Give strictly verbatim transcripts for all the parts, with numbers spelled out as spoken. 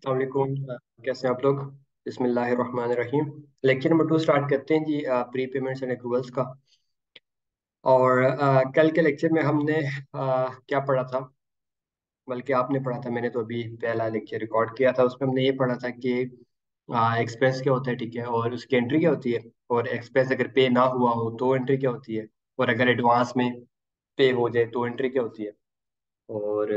अस्सलाम वालेकुम। अ, कैसे हैं आप लोग? बिस्मिल्लाहिर्रहमानिर्रहीम। लेक्चर नंबर टू स्टार्ट करते हैं जी, प्री पेमेंट्स एंड एक्रूवल्स का। और अ, कल के लेक्चर में हमने अ, क्या पढ़ा था? बल्कि आपने पढ़ा था, मैंने तो अभी पहला लेक्चर रिकॉर्ड किया था। उसमें हमने ये पढ़ा था कि एक्सपेंस क्या होता है, ठीक है, और उसकी एंट्री क्या होती है। और एक्सपेंस अगर पे ना हुआ हो तो एंट्री क्या होती है। और अगर एडवांस में पे हो जाए तो एंट्री क्या होती है। और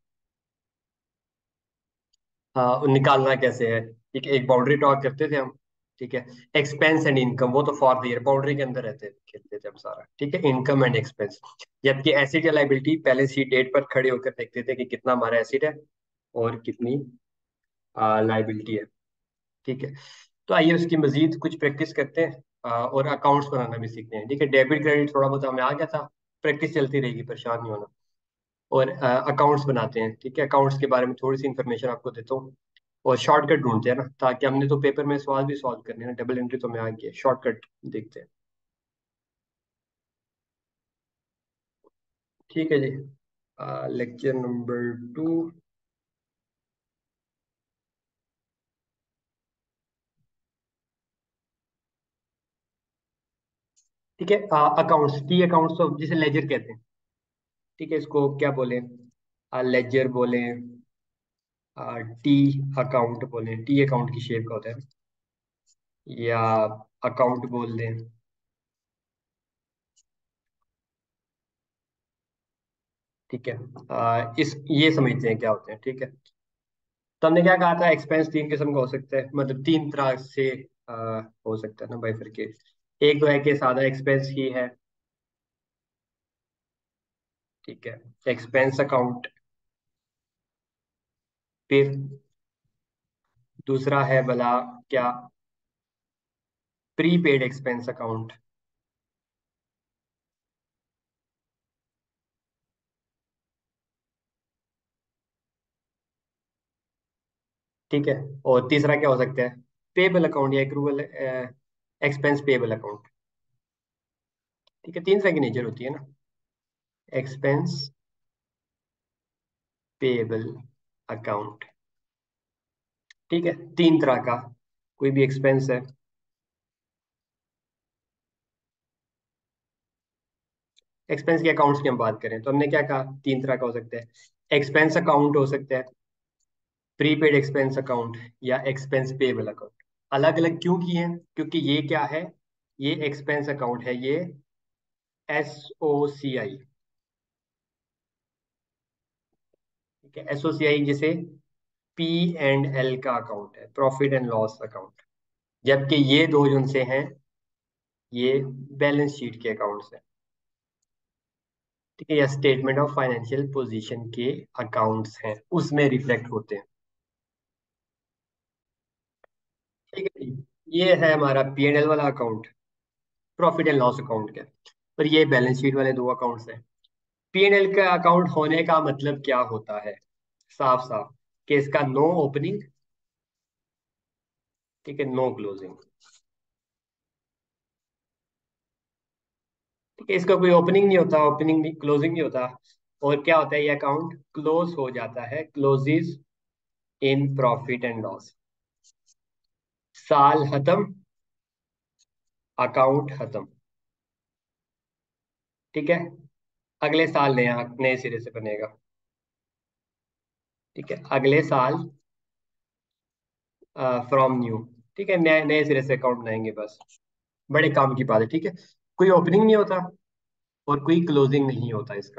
हाँ, निकालना कैसे है, ठीक है। एक बाउंड्री टॉक करते थे हम, ठीक है। एक्सपेंस एंड इनकम, वो तो फॉर द ईयर बाउंड्री के अंदर रहते खेलते थे हम सारा, ठीक है। इनकम एंड एक्सपेंस, जबकि एसिड या लाइबिलिटी पहले सी डेट पर खड़े होकर देखते थे कि कितना हमारा एसिड है और कितनी लाइबिलिटी है, ठीक है। तो आइए उसकी मजीद कुछ प्रैक्टिस करते हैं, आ, और अकाउंट्स बनाना भी सीखते हैं, ठीक है। डेबिट क्रेडिट थोड़ा बहुत हमें आ गया था, प्रैक्टिस चलती रहेगी, परेशान नहीं होना। और अकाउंट्स बनाते हैं, ठीक है। अकाउंट्स के बारे में थोड़ी सी इन्फॉर्मेशन आपको देता हूँ। और शॉर्टकट ढूंढते हैं ना, ताकि हमने तो पेपर में सवाल भी सॉल्व करने हैं ना, डबल एंट्री तो हमें आ गई है, शॉर्टकट देखते हैं। ठीक है जी। Lecture number two. ठीक है। अकाउंट्स, टी अकाउंट्स तो जिसे लेजर कहते हैं, ठीक है। इसको क्या बोले? लेजर बोले, टी अकाउंट बोले, टी अकाउंट की शेप का होता है, या अकाउंट बोल दें, ठीक है। आ, इस ये समझते हैं क्या होते हैं, ठीक है। तो हमने क्या कहा था, एक्सपेंस तीन किस्म का हो सकता है, मतलब तीन तरह से आ, हो सकता है ना बाइफरकेट। एक तो है कि सादा एक्सपेंस ही है, ठीक है, एक्सपेंस अकाउंट। फिर दूसरा है भला क्या, प्रीपेड एक्सपेंस अकाउंट, ठीक है। और तीसरा क्या हो सकता है, पेबल अकाउंट या एक्रूवल एक्सपेंस पेबल अकाउंट, ठीक है। तीन तरह की नेचर होती है ना, एक्सपेंस पेबल अकाउंट, ठीक है। तीन तरह का कोई भी एक्सपेंस है, एक्सपेंस के अकाउंट्स की हम बात करें तो हमने क्या कहा, तीन तरह का हो सकता है। एक्सपेंस अकाउंट हो सकता है, प्रीपेड एक्सपेंस अकाउंट, या एक्सपेंस पेबल अकाउंट। अलग अलग क्यों किए हैं? क्योंकि ये क्या है, ये एक्सपेंस अकाउंट है, ये एस ओ सी आई, ठीक है। एस ओ सी आई जिसे पी एंड एल का अकाउंट है, प्रॉफिट एंड लॉस अकाउंट। जबकि ये दो जो से हैं, ये बैलेंस शीट के अकाउंट्स हैं, ठीक है, या स्टेटमेंट ऑफ फाइनेंशियल पोजीशन के अकाउंट्स हैं, उसमें रिफ्लेक्ट होते हैं, ठीक है जी। ये है हमारा पी एंड एल वाला account, profit and loss account का। और ये बैलेंस शीट वाले दो अकाउंट्स हैं। पी एंड एल का अकाउंट होने का मतलब क्या होता है, साफ साफ, कि इसका नो ओपनिंग, ठीक है, नो क्लोजिंग, ठीक है। इसका कोई ओपनिंग नहीं होता, ओपनिंग नहीं, क्लोजिंग नहीं होता। और क्या होता है, ये अकाउंट क्लोज हो जाता है, closes in profit and loss. साल खत्म, अकाउंट खत्म, ठीक है। अगले साल नया नए सिरे से बनेगा, ठीक है, अगले साल फ्रॉम न्यू, ठीक है, नए नए सिरे से अकाउंट बनाएंगे बस। बड़े काम की बात है, ठीक है। कोई ओपनिंग नहीं होता और कोई क्लोजिंग नहीं होता इसका,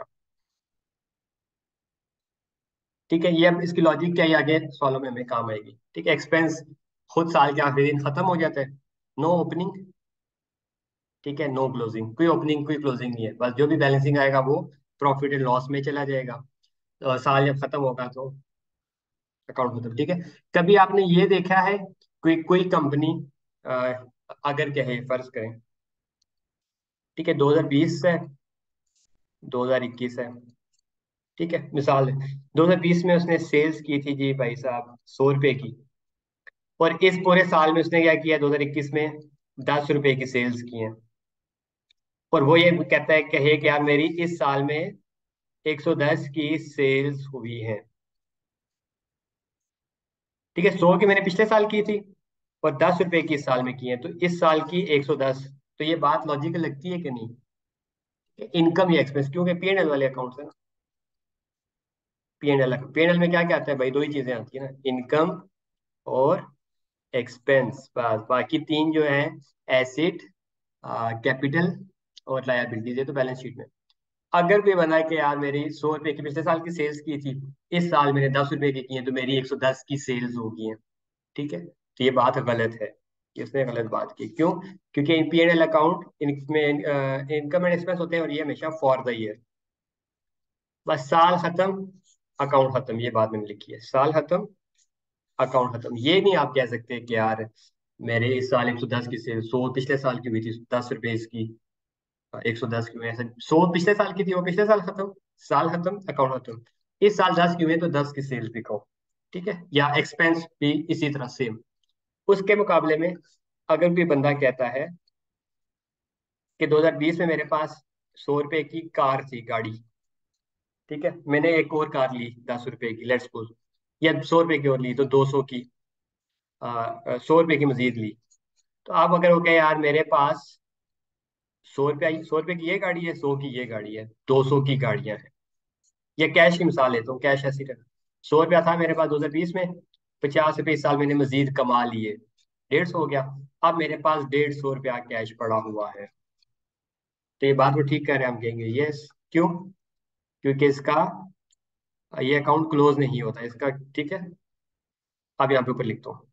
ठीक है। ये अब इसकी लॉजिक क्या है, ये आगे सवालों में हमें काम आएगी, ठीक है। एक्सपेंस खुद साल के आखिरी दिन खत्म हो जाता है, नो ओपनिंग, ठीक है, नो क्लोजिंग, कोई ओपनिंग कोई क्लोजिंग नहीं है, बस जो भी बैलेंसिंग आएगा वो प्रॉफिट एंड लॉस में चला जाएगा। तो साल जब खत्म होगा तो अकाउंट खत्म, ठीक है। कभी आपने ये देखा है, कोई कोई कंपनी, अगर कहे फर्ज करें, ठीक है, दो हज़ार बीस है, दो हज़ार इक्कीस है, ठीक है, मिसाल है। दो हज़ार बीस में उसने सेल्स की थी जी भाई साहब सौ रुपए की, और इस पूरे साल में उसने क्या किया, दो हज़ार इक्कीस में दस रुपए की सेल्स की हैं। और वो ये कहता है, कहे कि यार मेरी इस साल में एक सौ दस की सेल्स हुई है, ठीक है, सौ की मैंने पिछले साल की थी और दस रुपए की इस साल में की है, तो इस साल की एक सौ दस। तो ये बात लॉजिकल लगती है कि नहीं? इनकम या एक्सपेंस, क्योंकि पी एंड एल वाले अकाउंट्स है ना। P and L, P and L में क्या क्या आता है भाई? दो ही चीजें आती है ना, इनकम और एक्सपेंस, बस। बाकी तीन जो है, एसेट, कैपिटल और लायबिलिटीज, है तो बैलेंस शीट में। अगर कोई बना है कि यार मेरी सौ रुपए की पिछले साल की सेल्स की थी, इस साल मैंने दस रुपए की की है, तो मेरी एक सौ दस की सेल्स होगी है। ठीक है, तो ये बात गलत है। ये उसने गलत बात की, क्यों? क्योंकि पी एंड एल अकाउंट इनमें इनकम एंड एक्सपेंस होते हैं, और ये हमेशा फॉर द ईयर। बस साल खत्म, अकाउंट खत्म, ये बात मैंने लिखी है, साल खत्म, अकाउंट खत्म। ये नहीं आप कह सकते कि यार मेरे इस साल एक सौ दस की सेल, सौ पिछले साल की हुई थी, दस रुपए इसकी, एक सौ दस की हुई, ऐसे सौ पिछले साल की थी, वो पिछले साल खत्म, साल खत्म, अकाउंट खत्म। इस साल दस की हुई है, तो दस की सेल्स दिखाओ। ठीक है, या एक्सपेंस भी इसी तरह सेम। उसके मुकाबले में अगर कोई बंदा कहता है कि दो हज़ार बीस में मेरे पास सौ रुपए की कार थी, गाड़ी। ठीक है, मैंने एक और कार ली दस रुपए की, लेट्स सपोज, या सौ रुपए की और ली, तो दो सौ की, सौ रुपए की मजीद ली। तो आप अगर वो कहे यार मेरे पास सौ रुपया सौ रुपए की ये गाड़ी है, सौ की ये गाड़ी है, दो सौ की गाड़ियां हैं, या कैश की मिसाल लेता हूँ, कैश ऐसी रखा, सौ रुपया था मेरे पास दो हजार बीस में, पचास रुपये इस साल मैंने मजीद कमा लिए, डेढ़ सौ हो गया। अब मेरे पास डेढ़ सौ रुपया कैश पड़ा हुआ है। तो ये बात वो ठीक कह रहे हैं, हम कहेंगे यस। क्यों? क्योंकि इसका ये अकाउंट क्लोज नहीं होता इसका। ठीक है, अब यहाँ पे ऊपर लिखता हूँ।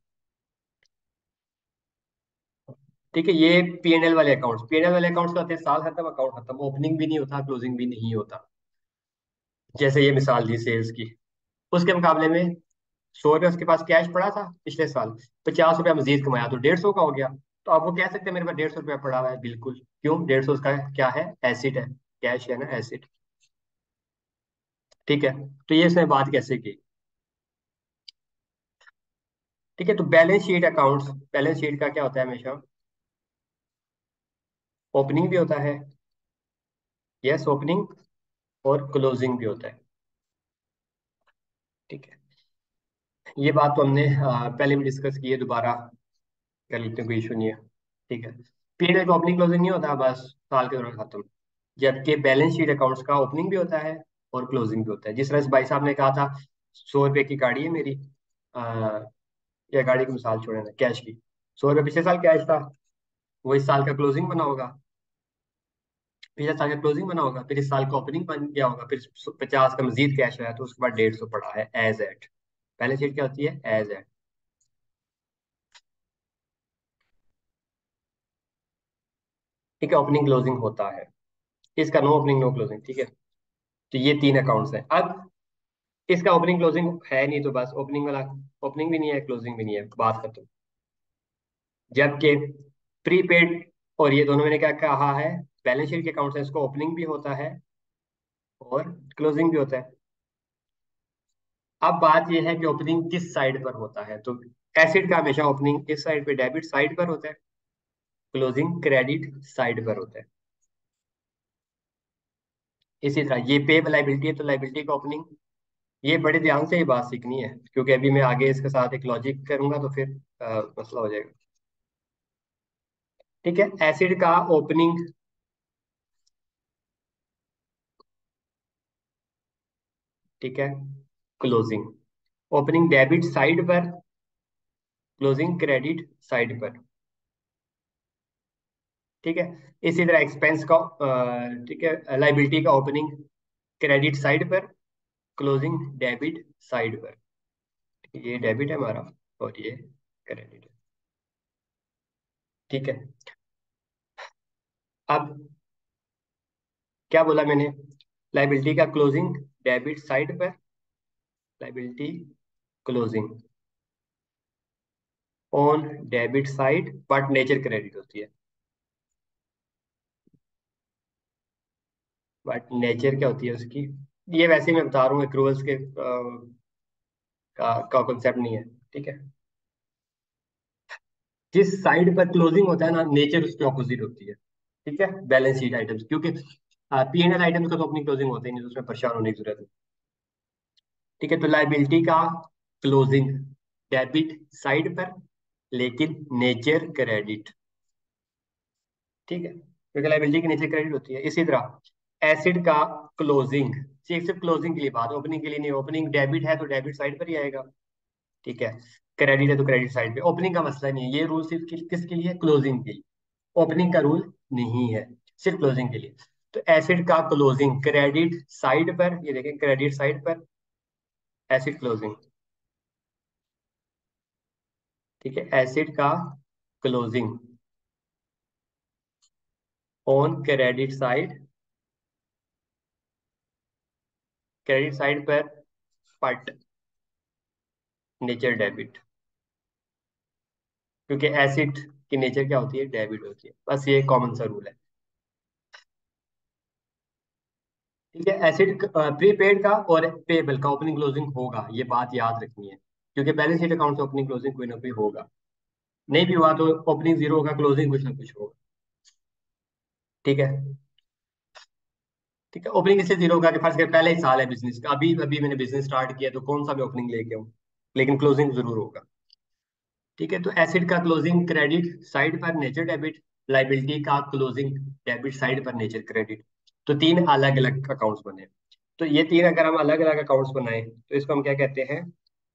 ठीक है, ये पी एन एल वाले अकाउंट्स, पी एन एल वाले अकाउंट्स होते हैं साल खत्म, अकाउंट खत्म, ओपनिंग भी नहीं होता, क्लोजिंग भी नहीं होता, जैसे ये मिसाल दी सेल्स की। उसके मुकाबले में सौ रुपया उसके पास कैश पड़ा था पिछले साल, पचास रुपया मजीद कमाया, तो डेढ़ सौ का हो गया। तो आप वो कह सकते हैं मेरे पास डेढ़ सौ रुपया पड़ा हुआ है, बिल्कुल। क्यों? डेढ़ सौ उसका क्या है? एसिड है, कैश है ना, एसिड। ठीक है, तो ये इसने बात कैसे की? ठीक है, तो balance sheet accounts, balance sheet का क्या होता है हमेशा? ओपनिंग भी होता है, यस, ओपनिंग और क्लोजिंग भी होता है। ठीक है, ये बात तो हमने आ, पहले भी डिस्कस की है, दोबारा कर लेते हैं, कोई इशू नहीं है। ठीक है, पीरियड का ओपनिंग क्लोजिंग नहीं होता, बस साल के दौरान खत्म। जबकि बैलेंस शीट अकाउंट्स का ओपनिंग भी होता है और क्लोजिंग भी होता है। जिस तरह से भाई साहब ने कहा था, सौ रुपए की गाड़ी है मेरी, आ, या गाड़ी की मिसाल छोड़े ना, कैश की, सौ रुपये पिछले साल कैश था, वो इस साल का क्लोजिंग बना होगा, पिछले साल का क्लोजिंग बना होगा, फिर इस साल का ओपनिंग बन गया होगा, फिर पचास का मजीद कैश आया, तो उसके बाद डेढ़ सौ पड़ा है एज एट। बैलेंस शीट क्या होती है? As at. ठीक है, ओपनिंग क्लोजिंग होता है, इसका नो ओपनिंग नो क्लोजिंग। ठीक है, तो ये तीन अकाउंट्स हैं। अब इसका ओपनिंग क्लोजिंग है नहीं, तो बस ओपनिंग वाला, ओपनिंग भी नहीं है, क्लोजिंग भी नहीं है, बात खत्म। जबकि प्रीपेड और ये दोनों, मैंने क्या कहा है, बैलेंस शीट के अकाउंट्स हैं, इसको ओपनिंग भी होता है और क्लोजिंग भी होता है। अब बात यह है कि ओपनिंग किस साइड पर होता है, तो एसिड का हमेशा ओपनिंग इस साइड पे, डेबिट साइड पर होता है, क्लोजिंग क्रेडिट साइड पर होता है। इसी तरह ये पे लाइबिलिटी है, तो लाइबिलिटी का ओपनिंग, ये बड़े ध्यान से ये बात सीखनी है, क्योंकि अभी मैं आगे इसके साथ एक लॉजिक करूंगा, तो फिर अ, मसला हो जाएगा। ठीक है, एसिड का ओपनिंग, ठीक है, क्लोजिंग, ओपनिंग डेबिट साइड पर, क्लोजिंग क्रेडिट साइड पर। ठीक है, इसी तरह एक्सपेंस का, अ, ठीक है, लाइबिलिटी का ओपनिंग क्रेडिट साइड पर, क्लोजिंग डेबिट साइड पर। ये डेबिट है हमारा और ये क्रेडिट है। ठीक है, अब क्या बोला मैंने? लाइबिलिटी का क्लोजिंग डेबिट साइड पर, liability closing on debit side, but nature credit होती है। बट नेचर क्या होती है उसकी? ये वैसे ही मैं बता रहा हूँ, एक्रूवल्स के अ, का का कॉन्सेप्ट नहीं है। ठीक है, जिस साइड पर क्लोजिंग होता है ना, नेचर उसके ऑपोजिट होती है। ठीक है, बैलेंस शीट आइटम्स, क्योंकि पी एंड एल आइटम्स का तो अपनी क्लोजिंग होता ही नहीं, तो उसमें परेशान होने की जरूरत है। ठीक है, तो लाइबिलिटी का क्लोजिंग डेबिट साइड पर, लेकिन नेचर क्रेडिट। ठीक है, क्योंकि लाइबिलिटी की नेचर क्रेडिट होती है। इसी तरह एसिड का क्लोजिंग, सिर्फ क्लोजिंग के लिए बात, ओपनिंग के लिए नहीं। ओपनिंग डेबिट है तो डेबिट साइड पर ही आएगा। ठीक है, क्रेडिट है तो क्रेडिट साइड पे। ओपनिंग का मसला नहीं है, ये रूल सिर्फ कि, किसके लिए, क्लोजिंग के लिए। ओपनिंग का रूल नहीं है, सिर्फ क्लोजिंग के लिए। तो एसिड का क्लोजिंग क्रेडिट साइड पर, ये देखें क्रेडिट साइड पर एसिड क्लोजिंग। ठीक है, एसिड का closing on credit side, credit side पर पट नेचर डेबिट, क्योंकि एसिड की नेचर क्या होती है, डेबिट होती है। बस ये कॉमन सा रूल है। ठीक है, एसिड प्रीपेड का और पेबल का ओपनिंग क्लोजिंग होगा, ये बात याद रखनी है, क्योंकि बैलेंस शीट अकाउंट से ओपनिंग क्लोजिंग कोई ना कोई होगा। नहीं भी हुआ तो ओपनिंग जीरो होगा, क्लोजिंग कुछ ना कुछ होगा। ठीक है। ठीक है, ओपनिंग इसलिए जीरो होगा कि फर्स्ट कर पहले ही साल है बिजनेस का, अभी अभी मैंने बिजनेस स्टार्ट किया तो कौन सा भी ओपनिंग लेके आऊँ, लेकिन क्लोजिंग जरूर होगा। ठीक है, तो एसिड का क्लोजिंग क्रेडिट साइड पर नेचर डेबिट, लाइबिलिटी का क्लोजिंग डेबिट साइड पर नेचर क्रेडिट। तो तीन अलग अलग अकाउंट्स बने। तो ये तीन अगर हम अलग अलग अकाउंट्स बनाए तो इसको हम क्या कहते हैं,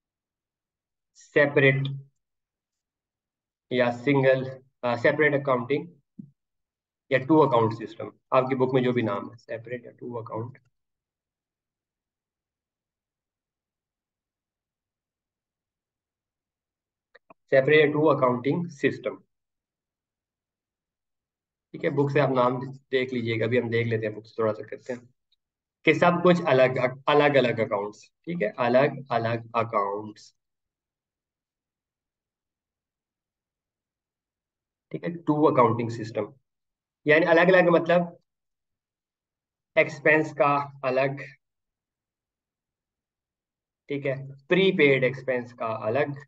सेपरेट या सिंगल, सेपरेट अकाउंटिंग या टू अकाउंट सिस्टम। आपकी बुक में जो भी नाम है, सेपरेट या टू अकाउंट, सेपरेट या टू अकाउंटिंग सिस्टम। ठीक है, बुक से आप नाम देख लीजिएगा, अभी हम देख लेते हैं बुक से थोड़ा सा करते हैं कि सब कुछ अलग अलग अलग अकाउंट्स। ठीक है, अलग अलग अकाउंट्स। ठीक है, टू अकाउंटिंग सिस्टम, यानी अलग अलग मतलब एक्सपेंस का अलग। ठीक है, प्रीपेड एक्सपेंस का अलग।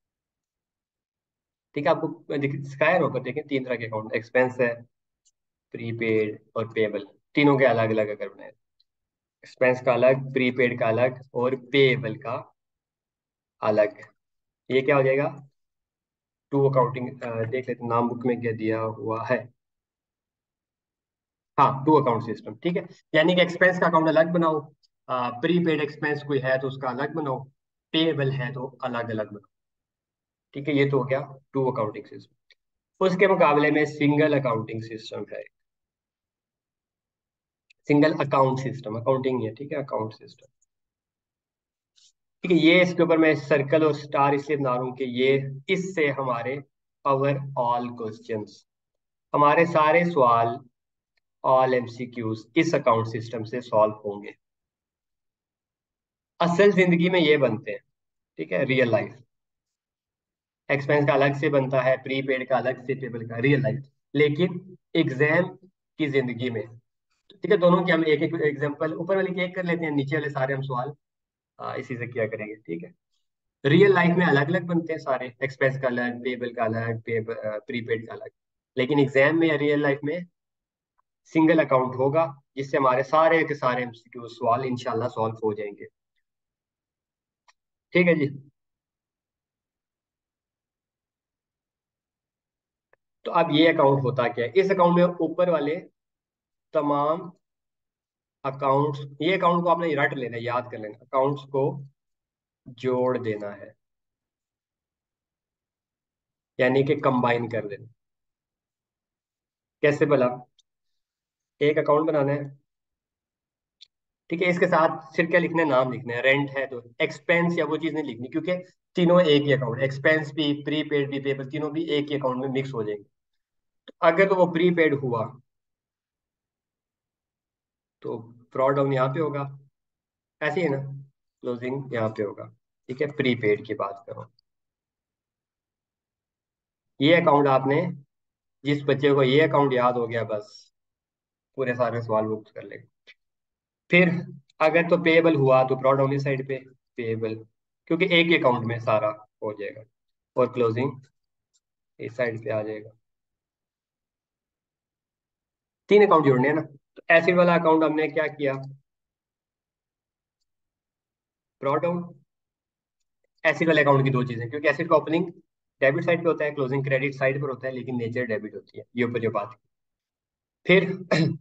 ठीक है, आपको दिख- सिखाया ना ऊपर, देखें तीन तरह के अकाउंट, एक्सपेंस है, प्रीपेड और पेबल, तीनों के अलग अलग अगर बनाए, एक्सपेंस का अलग, प्रीपेड का अलग और पेबल का अलग, ये क्या हो जाएगा, टू अकाउंटिंग। देख लेते हैं नाम बुक में क्या दिया हुआ है। हाँ, टू अकाउंट सिस्टम। ठीक है, यानी कि एक्सपेंस का अकाउंट अलग बनाओ, प्रीपेड एक्सपेंस कोई है तो उसका अलग बनाओ, पेबल है तो अलग अलग बनाओ। ठीक है, ये तो हो गया टू अकाउंटिंग सिस्टम। उसके मुकाबले में सिंगल अकाउंटिंग सिस्टम है, सिंगल अकाउंट सिस्टम, अकाउंटिंग है। ठीक है, अकाउंट सिस्टम। ठीक है, ये इसके ऊपर मैं सर्कल और स्टार इसलिए बना रहा हूँ कि ये इससे हमारे अवर ऑल क्वेश्चंस, हमारे सारे सवाल, ऑल एमसीक्यूज इस अकाउंट सिस्टम से सॉल्व होंगे। असल जिंदगी में ये बनते हैं। ठीक है, रियल लाइफ, एक्सपेंस का अलग से बनता है, प्रीपेड का अलग से, पेबल का, रियल लाइफ। लेकिन एग्जाम की जिंदगी में, ठीक है, दोनों की हम एक एक एग्जांपल, ऊपर वाले की एक कर लेते हैं, नीचे वाले सारे हम सवाल आ, इसी से क्या करेंगे। ठीक है, रियल लाइफ में अलग अलग बनते हैं सारे, एक्सपेंस का अलग, पेबल का अलग, पे प्रीपेड का अलग। लेकिन एग्जाम में या रियल लाइफ में सिंगल अकाउंट होगा, जिससे हमारे सारे के सारे एमसीक्यू सवाल इंशाल्लाह सॉल्व हो जाएंगे। ठीक है जी। तो अब ये अकाउंट होता क्या है, इस अकाउंट में ऊपर वाले तमाम अकाउंट्स, ये अकाउंट को आपने रट लेना है, याद कर लेना, अकाउंट्स को जोड़ देना है, यानी कि कंबाइन कर देना। कैसे भला, एक अकाउंट बनाना है। ठीक है, इसके साथ सिर्फ क्या लिखना है, नाम लिखना है। रेंट है तो एक्सपेंस या वो चीज नहीं लिखनी, क्योंकि तीनों एक ही अकाउंट, एक्सपेंस भी, प्रीपेड भी, पेबल, तीनों भी एक ही अकाउंट में मिक्स हो जाएंगे। तो अगर तो वो प्रीपेड हुआ तो ड्रॉ डाउन यहाँ पे होगा, ऐसे ही है ना, क्लोजिंग यहाँ पे होगा। ठीक है, प्रीपेड की बात करो, ये अकाउंट आपने, जिस बच्चे को ये अकाउंट याद हो गया, बस पूरे सारे सवाल बुक कर लेगा। फिर अगर तो पेएबल हुआ तो ड्रॉ डाउन इस साइड पे, पेएबल, क्योंकि एक ही अकाउंट में सारा हो जाएगा, और क्लोजिंग इस साइड पे आ जाएगा। तीन अकाउंट जोड़ने हैं ना, तो एसिड वाला अकाउंट हमने क्या किया, ड्रॉ डाउन, एसिड वाले अकाउंट की दो चीजें, क्योंकि एसिड का ओपनिंग डेबिट साइड पे होता है, क्लोजिंग क्रेडिट साइड पर होता है, लेकिन नेचर डेबिट होती है, ये ऊपर जो बात है। फिर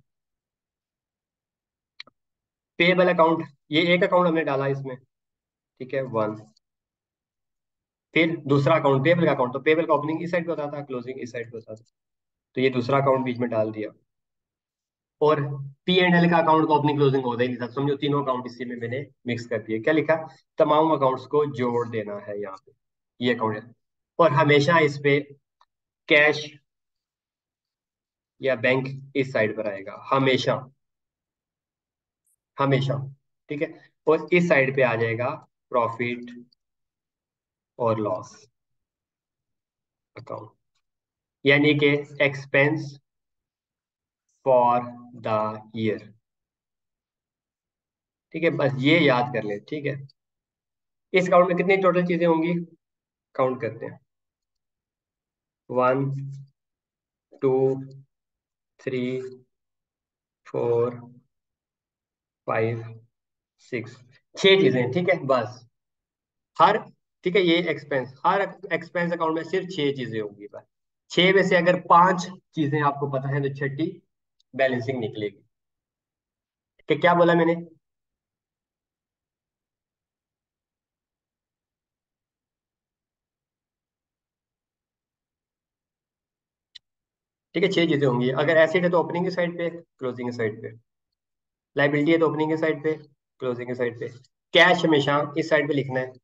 पेबल अकाउंट, ये एक अकाउंट हमने डाला इसमें, ठीक है, वन। फिर दूसरा अकाउंट पेबल का अकाउंट, तो पेबल का ओपनिंग इस साइड पे होता था, क्लोजिंग इस साइड पे होता था, तो ये दूसरा अकाउंट बीच में डाल दिया। और पी एंड एल का अकाउंट का ओपनिंग क्लोजिंग होता ही नहीं था, समझो तीनों अकाउंट इसी में मैंने मिक्स कर दिए। क्या लिखा? तमाम अकाउंट्स को जोड़ देना है यहाँ पे, ये अकाउंट है। और हमेशा इस पे कैश या बैंक इस साइड पर आएगा, हमेशा, हमेशा, ठीक है। और इस साइड पे आ जाएगा प्रॉफिट और लॉस अकाउंट, यानी कि एक्सपेंस फॉर द ईयर, ठीक है। बस ये याद कर ले, ठीक है। इस अकाउंट में कितनी टोटल चीजें होंगी, काउंट करते हैं। One, two, three, four, five, six, छह चीजें, ठीक है बस। हर, ठीक है, ये एक्सपेंस, हर एक्सपेंस अकाउंट में सिर्फ छह चीजें होंगी बस। छह में से अगर पांच चीजें आपको पता है तो छठी बैलेंसिंग निकलेगी। कि क्या बोला मैंने? ठीक है, छह चीजें होंगी। अगर एसिड है तो ओपनिंग की साइड पे, क्लोजिंग की साइड पे। लाइबिलिटी है तो ओपनिंग की साइड पे, क्लोजिंग की साइड पे। कैश हमेशा इस साइड पे लिखना है।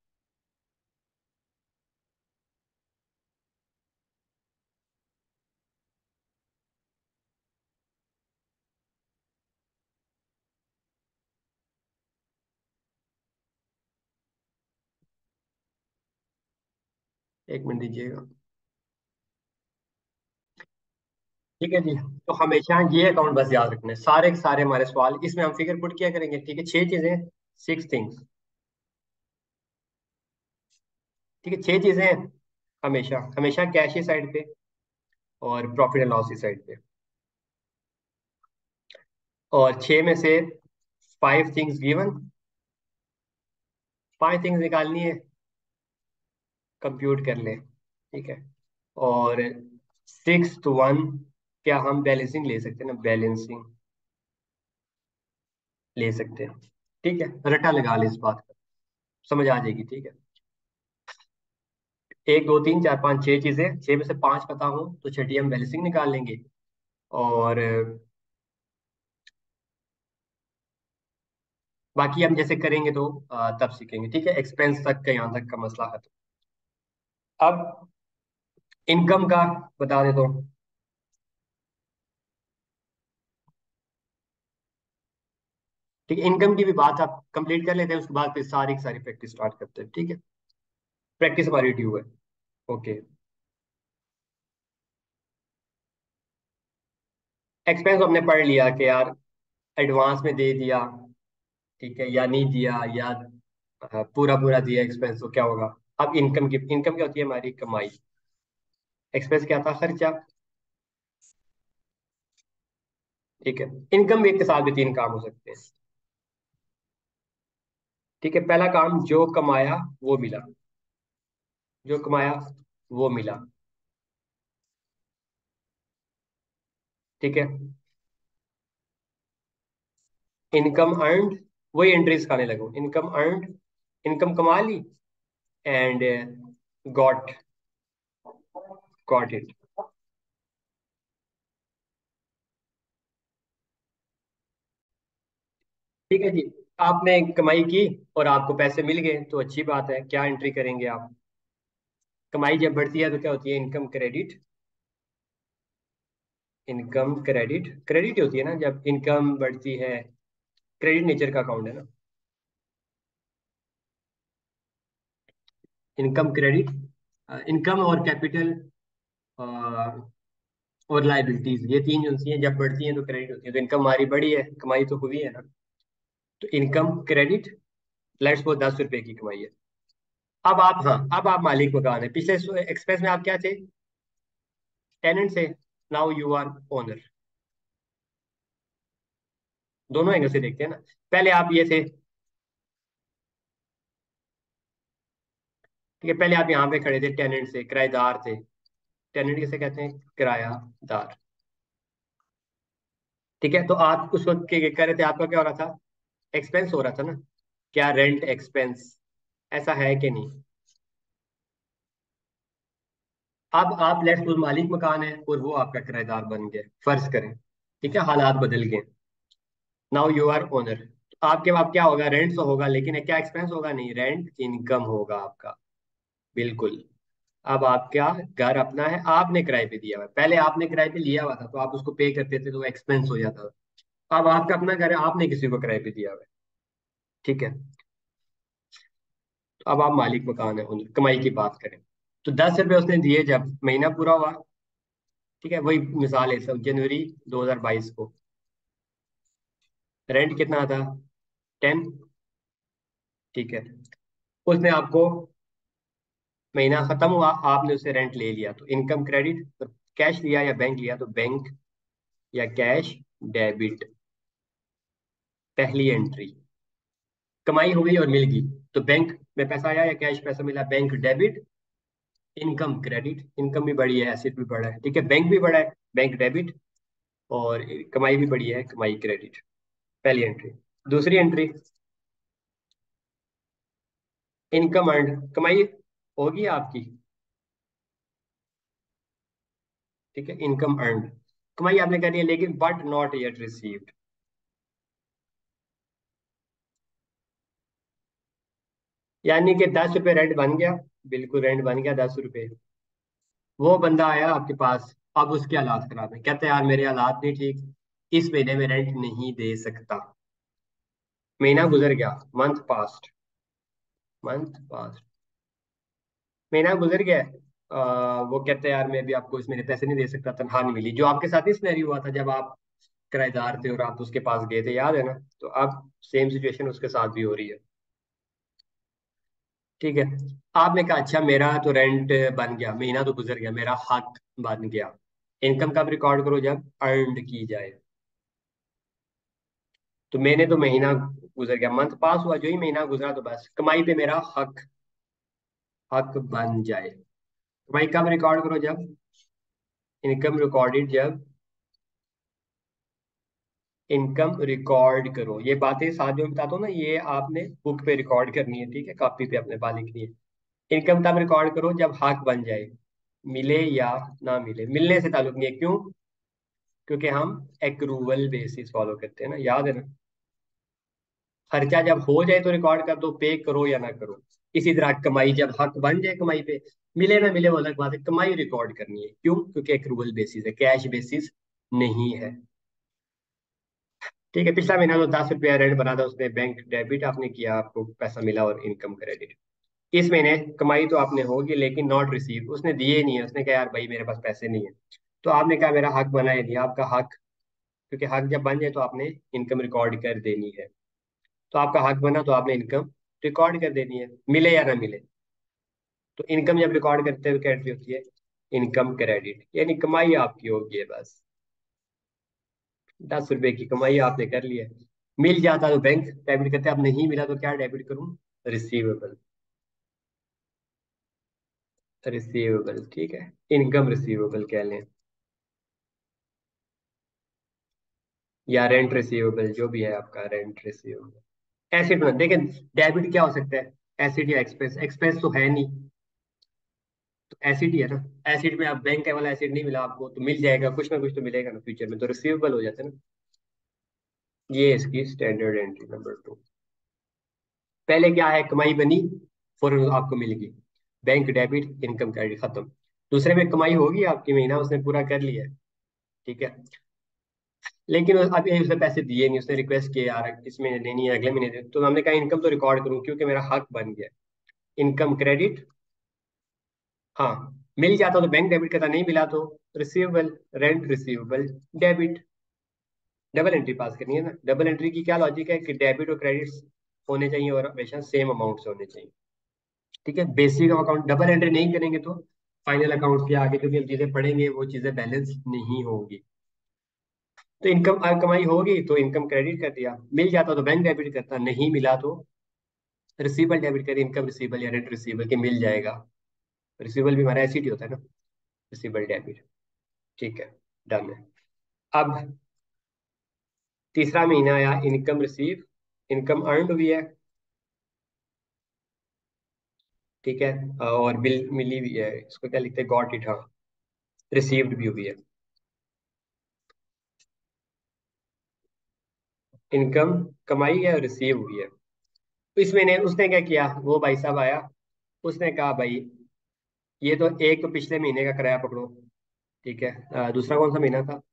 एक मिनट दीजिएगा। ठीक है जी। तो हमेशा ये अकाउंट बस याद रखना है, सारे के सारे हमारे सवाल इसमें हम फिगर पुट किया करेंगे, ठीक है। छह चीजें, सिक्स थिंग्स, ठीक है, छह चीजें हैं। हमेशा हमेशा कैश ही साइड पे और प्रॉफिट एंड लॉस ही साइड पे। और छह में से five things given, five things निकालनी है, कंप्यूट कर ले, ठीक है। और सिक्स वन, क्या हम बैलेंसिंग ले सकते हैं ना, बैलेंसिंग ले सकते हैं, ठीक है। रटा लगा ले इस बात का, समझ आ जाएगी, ठीक है। एक, दो, तीन, चार, पाँच, छह चीजें, छह में से पांच पता हो तो छठी हम बैलेंसिंग निकाल लेंगे। और अ, बाकी हम जैसे करेंगे तो अ, तब सीखेंगे, ठीक है। एक्सपेंस तक का यहाँ तक का मसला खत्म। अब इनकम का बता देता हूँ, ठीक है। इनकम की भी बात आप कंप्लीट कर लेते हैं, उसके बाद फिर सारी की सारी प्रैक्टिस स्टार्ट करते हैं, ठीक है। प्रैक्टिस हमारी ड्यू है। ओके। एक्सपेंस हमने पढ़ लिया कि यार एडवांस में दे दिया, ठीक है, या नहीं दिया, या अ, पूरा पूरा दिया एक्सपेंस, तो क्या होगा। अब इनकम की, इनकम क्या होती है, हमारी कमाई। एक्सपेंस क्या था, खर्चा, ठीक है। इनकम भी एक के साथ भी तीन काम हो सकते हैं, ठीक है। पहला काम, जो कमाया वो मिला, जो कमाया वो मिला, ठीक है। इनकम अर्नड, वही एंट्रीज खाने लगो, इनकम अर्नड, इनकम कमा ली, एंड गॉट, गॉट इट, ठीक है जी। आपने कमाई की और आपको पैसे मिल गए तो अच्छी बात है, क्या एंट्री करेंगे आप। कमाई जब बढ़ती है तो क्या होती है, income credit, income credit, credit होती है ना जब इनकम बढ़ती है, क्रेडिट नेचर का अकाउंट है ना। इनकम क्रेडिट, इनकम और कैपिटल और लाइबिलिटीज, ये तीन जो सी हैं जब बढ़ती हैं तो क्रेडिट होती है। तो इनकम हमारी बढ़ी है, कमाई तो हुई है ना, तो इनकम क्रेडिट, लेट्स वो दस रुपए की कमाई है। अब आप, हाँ, अब आप मालिक मकान है। पिछले एक्सप्रेस में आप क्या थे, टेनेंट से, नाउ यू आर ओनर। दोनों एंगल से देखते हैं ना। पहले आप ये थे, ठीक है, पहले आप यहाँ पे खड़े थे टेनेंट से, किराएदार थे। टेनेंट किसे कहते हैं? किरायादार। ठीक है, तो आप उस वक्त क्या कर रहे थे? आपका क्या हो रहा था? एक्सपेंस हो रहा था ना? क्या रेंट एक्सपेंस? ऐसा है कि नहीं? अब आप लेट्स सपोज मालिक मकान है और वो आपका किराएदार बन गया, फर्ज करें। ठीक है, हालात बदल गए। Now you are owner. आपके पास क्या होगा? रेंट तो होगा, लेकिन क्या एक्सपेंस होगा? नहीं, रेंट इनकम होगा आपका। बिल्कुल। अब आपका घर अपना है, आपने किराए पे दिया हुआ है। पहले आपने किराए पे लिया हुआ था तो आप उसको पे करते थे तो एक्सपेंस हो जाता था। अब आपका अपना घर है, आपने किसी को किराए पे दिया हुआ है। ठीक है, तो अब आप मालिक मकान है, उन कमाई की बात करें तो दस रुपए उसने दिए जब महीना पूरा हुआ। ठीक है, वही मिसाल है, सब जनवरी दो हज़ार बाईस को रेंट कितना था? टेन। ठीक है, उसने आपको, महीना खत्म हुआ, आपने उससे रेंट ले लिया तो इनकम क्रेडिट। कैश लिया या बैंक लिया तो बैंक या कैश डेबिट। पहली एंट्री। कमाई हो गई और मिल गई तो बैंक में पैसा आया या कैश पैसा मिला, bank debit. Income credit, income भी बढ़ी है, एसेट भी बढ़ा है। ठीक है, बैंक भी बढ़ा है, बैंक डेबिट। और कमाई भी बढ़ी है, कमाई क्रेडिट। पहली एंट्री। दूसरी एंट्री, इनकम अर्न, कमाई होगी आपकी। ठीक है, इनकम अर्न, कमाई आपने करी है लेकिन बट नॉट येट रिसीव्ड। यानी कि दस रुपए रेंट बन गया। बिल्कुल, रेंट बन गया दस रुपए। वो बंदा आया आपके पास, अब उसके हालात खराब है, कहते हैं यार मेरे हालात नहीं ठीक, इस महीने में रेंट नहीं दे सकता। महीना गुजर गया, मंथ पास्ट। मंथ पास्ट, महीना गुजर गया। आ, वो कहते हैं यार मैं भी आपको इस महीने पैसे नहीं दे सकता, तनख्वाह नहीं मिली। जो आपके साथ ही सिनेरियो हुआ था जब आप किराएदार थे और आप उसके पास गए थे, याद है ना? तो अब सेम सिचुएशन उसके साथ भी हो रही है। ठीक है, आपने कहा अच्छा मेरा तो रेंट बन गया, महीना तो गुजर गया, मेरा हक बन गया। इनकम कब रिकॉर्ड करो? जब अर्नड की जाए। तो मैंने तो महीना गुजर गया, मंथ पास हुआ, जो ही महीना गुजरा तो बस कमाई पे मेरा हक, हक बन जाए। कमाई कब रिकॉर्ड करो? जब इनकम रिकॉर्डेड, जब इनकम रिकॉर्ड करो। ये बातें साथ में बताता हूँ ना, ये आपने बुक पे रिकॉर्ड करनी है। ठीक है, कॉपी पे अपने पास लिखनी है। इनकम तब रिकॉर्ड करो जब हक बन जाए, मिले या ना मिले। मिलने से ताल्लुक नहीं है, क्यों? क्योंकि हम एक्रूवल बेसिस फॉलो करते हैं ना, याद है ना? खर्चा जब हो जाए तो रिकॉर्ड कर दो, पे करो या ना करो। इसी तरह कमाई जब हक बन जाए कमाई पे, मिले ना मिले वो अलग बात है, कमाई रिकॉर्ड करनी है। क्यों? क्योंकि एक्रूवल बेसिस है, कैश बेसिस नहीं है। ठीक है, पिछला महीना तो दस रुपया रेंट बना था, उसने बैंक डेबिट आपने किया, आपको पैसा मिला और इनकम क्रेडिट। इस महीने कमाई तो आपने होगी लेकिन नॉट रिसीव, उसने दिए नहीं है, उसने कहा यार भाई मेरे पास पैसे नहीं है। तो आपने कहा मेरा हक बना है नहीं, आपका हक, क्योंकि हक जब बन जाए तो आपने इनकम रिकॉर्ड कर देनी है। तो आपका हक बना तो आपने इनकम रिकॉर्ड कर देनी है, मिले या ना मिले। तो इनकम जब रिकॉर्ड करते हुए कैंट्री होती है इनकम क्रेडिट, यानी कमाई आपकी होगी है बस। दस रुपए की कमाई आपने कर ली है। मिल जाता तो बैंक डेबिट करते, अब नहीं मिला तो क्या डेबिट करूं? रिसीवेबल। रिसीवेबल, ठीक है, इनकम रिसीवेबल कह लें, या रेंट रिसीवेबल, जो भी है आपका रेंट रिसीवेबल। एसिड बना देखें, डेबिट क्या हो सकता है? एसिड या एक्सपेंस? एक्सपेंस तो है नहीं, तो एसिड ही है ना। एसिड में आप बैंक वाला एसिड नहीं मिला आपको तो मिल जाएगा, कुछ ना कुछ तो मिलेगा ना फ्यूचर में, तो रिसीवेबल हो जाता है ना। ये इसकी स्टैंडर्ड एंट्री नंबर टू। पहले क्या है, कमाई बनी, फौरन आपको मिल गई, बैंक डेबिट, इनकम क्रेडिट, खत्म। दूसरे में कमाई होगी आपकी, महीना उसने पूरा कर लिया है। ठीक है, लेकिन उस- अभी उसने पैसे दिए नहीं, उसने रिक्वेस्ट किया यार इस महीने देनी है, अगले महीने दे, तो हमने कहा इनकम तो रिकॉर्ड करूं क्योंकि मेरा हक बन गया। इनकम क्रेडिट, हाँ, मिल जाता तो बैंक डेबिट करता, नहीं मिला तो receivable, rent receivable, debit. Double entry pass करनी है ना। डबल एंट्री की क्या लॉजिक है कि डेबिट और क्रेडिट होने चाहिए और हमेशा सेम अमाउंट से होने चाहिए। ठीक है, बेसिक अकाउंट डबल एंट्री नहीं करेंगे तो फाइनल अकाउंट के आगे जो भी हम चीजें पढ़ेंगे वो चीजें बैलेंस नहीं होगी। तो इनकम कमाई होगी तो इनकम क्रेडिट कर दिया, मिल जाता तो बैंक डेबिट करता, नहीं मिला तो रिसीवेबल डेबिट करें, इनकम रिसीवेबल या रेंट रिसीवेबल के मिल जाएगा। रिसीवेबल भी हमारा एसिड ही होता है ना, रिसीवेबल डेबिट। ठीक है, डन है। अब तीसरा महीना आया, इनकम रिसीव, इनकम अर्नड हुई है, ठीक है, और बिल मिली हुई है, इसको क्या लिखते हैं, गॉट इट, हाँ, रिसीव्ड भी हुई है। इनकम कमाई है और रिसीव हुई है। तो इस महीने उसने क्या किया, वो भाई साहब आया, उसने कहा भाई ये तो एक तो पिछले महीने का किराया पकड़ो, ठीक है, अ, दूसरा कौन सा महीना था,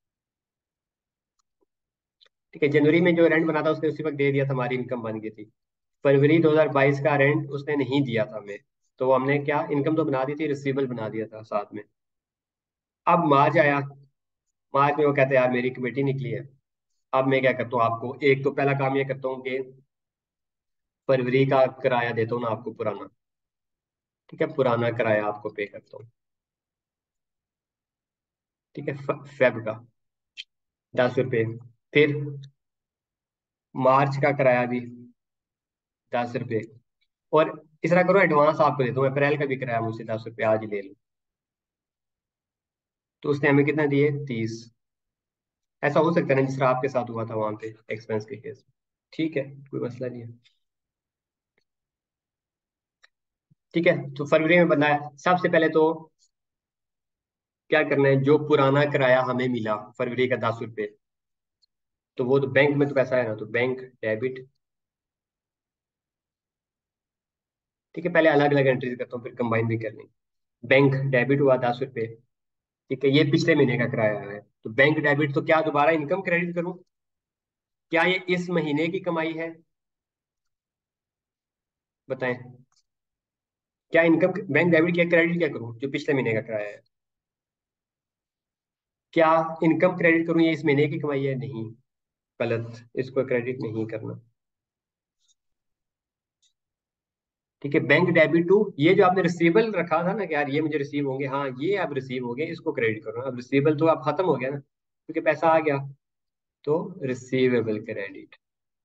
ठीक है, जनवरी में जो रेंट बना था उसने उसी वक्त दे दिया था, हमारी इनकम बन गई थी। फरवरी दो हज़ार बाईस का रेंट उसने नहीं दिया था हमें, तो हमने क्या, इनकम तो बना दी थी, रिसीवेबल बना दिया था साथ में। अब मार्च आया, मार्च में वो कहते हैं यार मेरी कमेटी निकली है। अब मैं क्या करता हूँ, आपको एक तो पहला काम ये करता हूँ कि फरवरी का किराया देता हूँ ना आपको पुराना, ठीक है, पुराना किराया आपको पे करता हूँ, ठीक है, फ- फेब का दस रुपये, फिर मार्च का किराया भी दस रुपये, और इस तरह करो एडवांस आपको देता हूँ, अप्रैल का भी किराया मुझसे दस रुपये आज ही ले लो। तो उसने हमें कितना दिए, तीस। ऐसा हो सकता है ना जिस तरह आपके साथ हुआ था वहां पे एक्सपेंस के केस में, ठीक है, कोई मसला नहीं है। ठीक है, तो फरवरी में बनना है, सबसे पहले तो क्या करना है, जो पुराना किराया हमें मिला फरवरी का दस रुपये, तो वो तो बैंक में तो पैसा है ना, तो बैंक डेबिट, ठीक है, पहले अलग अलग एंट्रीज करता हूँ फिर कंबाइन भी करनी। बैंक डेबिट हुआ दस रुपये, ठीक है, ये पिछले महीने का किराया है, तो बैंक डेबिट तो क्या दोबारा इनकम क्रेडिट करूं, क्या ये इस महीने की कमाई है, बताएं, क्या इनकम बैंक डेबिट क्या क्रेडिट क्या करूं, जो पिछले महीने का किराया है, क्या इनकम क्रेडिट करूं, ये इस महीने की कमाई है, नहीं, गलत, इसको क्रेडिट नहीं करना। ठीक है, बैंक डेबिट टू, ये जो आपने रिसीवेबल रखा था ना कि यार ये मुझे रिसीव होंगे, हाँ ये अब रिसीव हो गए, इसको क्रेडिट करो, अब रिसीवेबल तो अब खत्म हो गया ना क्योंकि पैसा आ गया, तो रिसीवेबल क्रेडिट।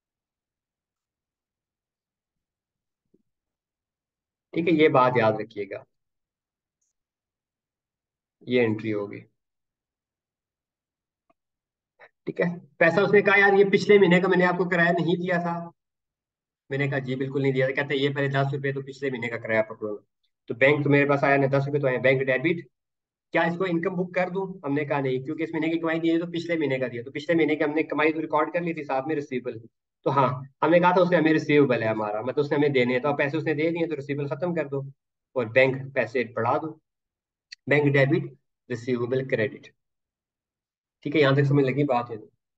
ठीक है, ये बात याद रखिएगा, ये एंट्री होगी। ठीक है, पैसा उसने कहा यार ये पिछले महीने का मैंने आपको किराया नहीं दिया था, मैंने कहा जी बिल्कुल नहीं दिया था, कहते हैं, ये पहले दस रुपये तो पिछले महीने का किराया पकड़ो। तो बैंक तो मेरे पास आया ना, दस रुपये तो आए, बैंक डेबिट, क्या इसको इनकम बुक कर दूं, हमने कहा नहीं, क्योंकि इस महीने की कमाई दी है तो पिछले महीने का दिया, तो पिछले महीने की हमने कमाई तो रिकॉर्ड कर ली थी साथ में रिसीवेबल। तो हाँ, हमने कहा था उसने हमें रिसीवेबल है हमारा, मतलब उसने हमें देने हैं, तो अब पैसे उसने दे दिए तो रिसीवेबल खत्म कर दो और बैंक पैसे बढ़ा दो, बैंक डेबिट, रिसीवेबल क्रेडिट। ठीक है, यहाँ तक समझ लगी बात है।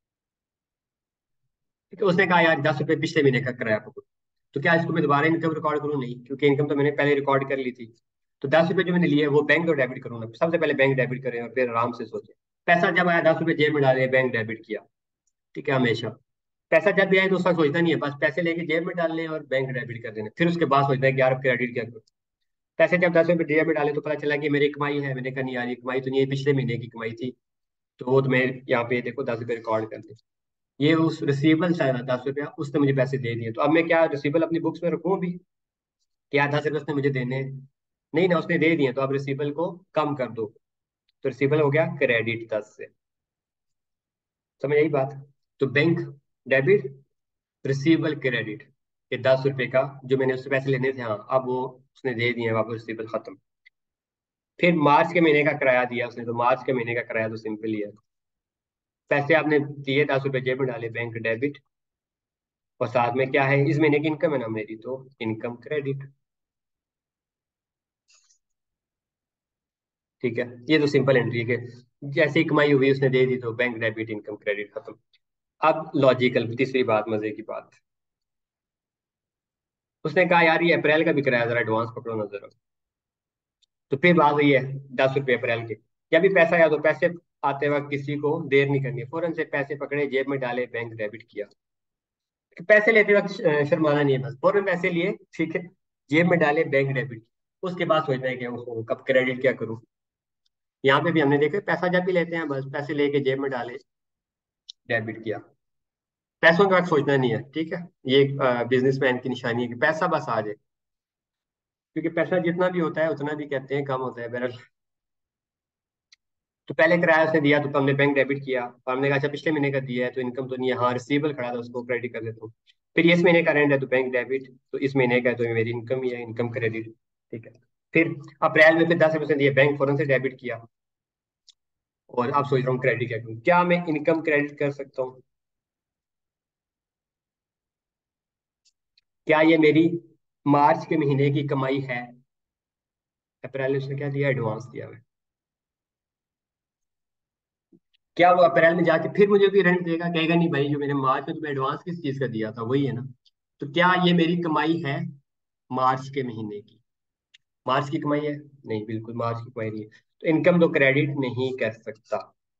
ठीक है, उसने कहा यार दस रुपये पिछले महीने का किराया पकड़ो, तो क्या इसको मैं दोबारा इनकम रिकॉर्ड करूँ, नहीं, क्योंकि इनकम तो मैंने पहले रिकॉर्ड कर ली थी। तो दस रुपये जो मैंने लिए वो बैंक तो डेबिट करूँ ना, सबसे पहले बैंक डेबिट करें और फिर आराम से सोचें। पैसा जब आया दस रुपये जेब में डाले, बैंक डेबिट किया, ठीक है, हमेशा पैसा जब भी आए तो उसका सोचना नहीं है, बस पैसे लेके जेब में डालने और बैंक डेबिट कर देना, फिर उसके बाद सोचना है कि यार क्रेडिट क्या करूँ। पैसे जब दस रुपये जेब में डाले तो पता चला कि मेरी कमाई है, मैंने कहा नहीं यार ये कमाई तो नहीं है, पिछले महीने की कमाई थी, तो वो तो मैं यहाँ पे देखो दस रुपये रिकॉर्ड कर दे। ये उस रिसीवेबल था ना दस रुपया, उसने मुझे पैसे दे दिए, तो अब मैं क्या रिसीवेबल अपनी बुक्स में रखूँ अभी, कि यार दस रुपये उसने मुझे देने हैं? नहीं ना, उसने दे दिए, तो अब रिसीवेबल को कम कर दो, तो रिसीवेबल हो गया क्रेडिट दस से। समझ आई बात? तो बैंक डेबिट, रिसीवेबल क्रेडिट, ये दस रुपए का जो मैंने उससे पैसे लेने थे, हाँ अब वो उसने दे दिए, वापस रिसीवेबल खत्म। फिर मार्च के महीने का किराया दिया उसने, तो मार्च के महीने का किराया तो सिंपल ही है, पैसे आपने दिए दस रुपए जेब में डाले, बैंक डेबिट, और साथ में क्या है, इस महीने की इनकम है ना मेरी, तो इनकम क्रेडिट। ठीक है, ये तो सिंपल एंट्री है कि जैसे ही कमाई हुई उसने दे दी, तो बैंक डेबिट इनकम क्रेडिट खत्म। अब लॉजिकल तीसरी बात, मजे की बात, उसने कहा यार ये अप्रैल का भी किराया जरा एडवांस पकड़ो ना जरा, तो फिर बात हुई है दस रुपये अप्रैल के, जब भी पैसा आया तो पैसे आते वक्त किसी को देर नहीं करनी है, फौरन से पैसे पकड़े जेब में डाले, बैंक डेबिट किया। पैसे लेते वक्त श- शर्माना नहीं है, बस फौरन पैसे लिए, ठीक है, जेब में डाले, बैंक डेबिट, उसके बाद सोचना है कि ओहो कब क्रेडिट क्या करूं। यहाँ पे भी हमने देखा पैसा जब भी लेते हैं बस पैसे लेके जेब में डाले, डेबिट किया। पैसों के बारे में सोचना नहीं है, ठीक है। ये बिजनेसमैन की निशानी है कि पैसा बस आ जाए, क्योंकि पैसा जितना भी होता है उतना भी कहते हैं कम होता है बहरहाल। तो पहले किराया उसने दिया तो हमने बैंक डेबिट किया, और हमने कहा अच्छा पिछले महीने का दिया है तो इनकम तो नहीं है, हाँ रिसीवेबल खड़ा था उसको क्रेडिट कर देता हूँ। फिर ये इस महीने का रेंट है तो बैंक डेबिट, तो इस महीने का है तो ये मेरी इनकम ही है, इनकम क्रेडिट, ठीक है। फिर अप्रैल में फिर दस परसेंट दिए, बैंक फौरन से डेबिट किया। और अब सोच रहा हूँ क्रेडिट क्या करूँ, क्या मैं इनकम क्रेडिट कर सकता हूँ? क्या ये मेरी मार्च के महीने की कमाई है? अप्रैल में उसने क्या दिया, एडवांस दिया है। क्या वो अप्रैल में जाके फिर मुझे भी रेंट देगा? कहेगा नहीं भाई, जो मैंने मार्च में तुम्हें एडवांस किस चीज का दिया था वही है ना। तो क्या ये मेरी कमाई है मार्च के महीने की? मार्च की कमाई है? नहीं, बिल्कुल मार्च की कमाई नहीं है। तो इनकम तो क्रेडिट नहीं कर सकता,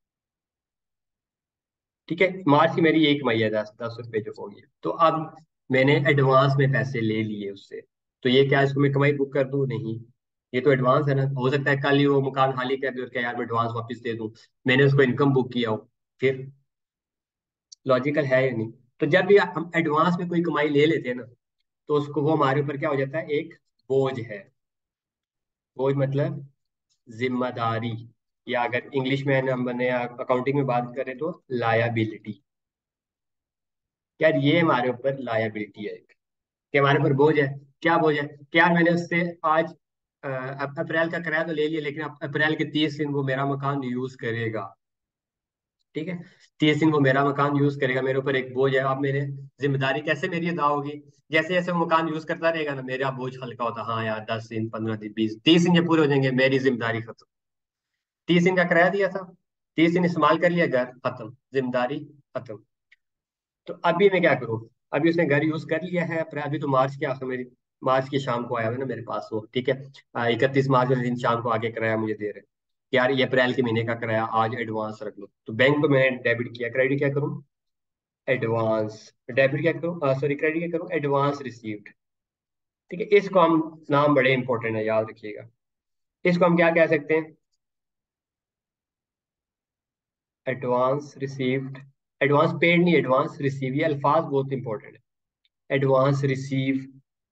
ठीक है। मार्च की मेरी एक कमाई है, दस दस रुपए जो होगी। तो अब मैंने एडवांस में पैसे ले लिए उससे, तो ये क्या इसको मैं कमाई बुक कर दूं? नहीं, ये तो एडवांस है ना। हो सकता है कल ही वो मकान खाली कर दे और क्या यार मैं एडवांस वापस दे दूं, मैंने उसको इनकम बुक किया हो। फिर लॉजिकल है या नहीं? तो जब भी हम एडवांस में कोई कमाई ले लेते हैं ना, तो उसको वो हमारे ऊपर क्या हो जाता है, एक बोझ है। बोझ मतलब जिम्मेदारी, या अगर इंग्लिश में हम बने अकाउंटिंग में बात करें तो लायबिलिटी। यार ये हमारे ऊपर लायबिलिटी है, कि हमारे ऊपर बोझ है। क्या बोझ है कि यार मैंने उससे आज अ, अप- अप्रैल का किराया तो ले लिया, लेकिन अप- अप्रैल के तीस दिन वो मेरा मकान यूज करेगा, ठीक है। तीस दिन वो मेरा मकान यूज करेगा, मेरे ऊपर एक बोझ है। अब मेरे जिम्मेदारी कैसे मेरी अदा होगी? जैसे जैसे वो मकान यूज करता रहेगा ना, मेरा बोझ हल्का होता, हाँ यार दस दिन, पंद्रह दिन, बीस, तीस दिन जब पूरे हो जाएंगे मेरी जिम्मेदारी खत्म। तीस दिन का किराया दिया था, तीस दिन इस्तेमाल कर लिया, घर खत्म, जिम्मेदारी खत्म। तो अभी मैं क्या करूँ? अभी उसने घर यूज कर लिया है, पर अभी तो मार्च के आखिर मेरी, मार्च की शाम को आया हुआ है ना मेरे पास वो, ठीक है। इकतीस मार्च वाले दिन शाम को आके किराया मुझे दे रहे हैं कि यार ये अप्रैल के महीने का किराया आज एडवांस रख लो। तो बैंक को मैंने डेबिट किया, क्रेडिट क्या करूँ? एडवांस। डेबिट क्या करूँ, सॉरी क्रेडिट क्या करूँ, एडवांस रिसीव्ड, ठीक है। इसको हम, नाम बड़े इंपॉर्टेंट है, याद रखिएगा। इसको हम क्या कह सकते हैं? Advance received. एडवांस पेड नहीं, एडवांस रिसीव, ये अल्फाज बहुत इंपॉर्टेंट है। एडवांस रिसीव,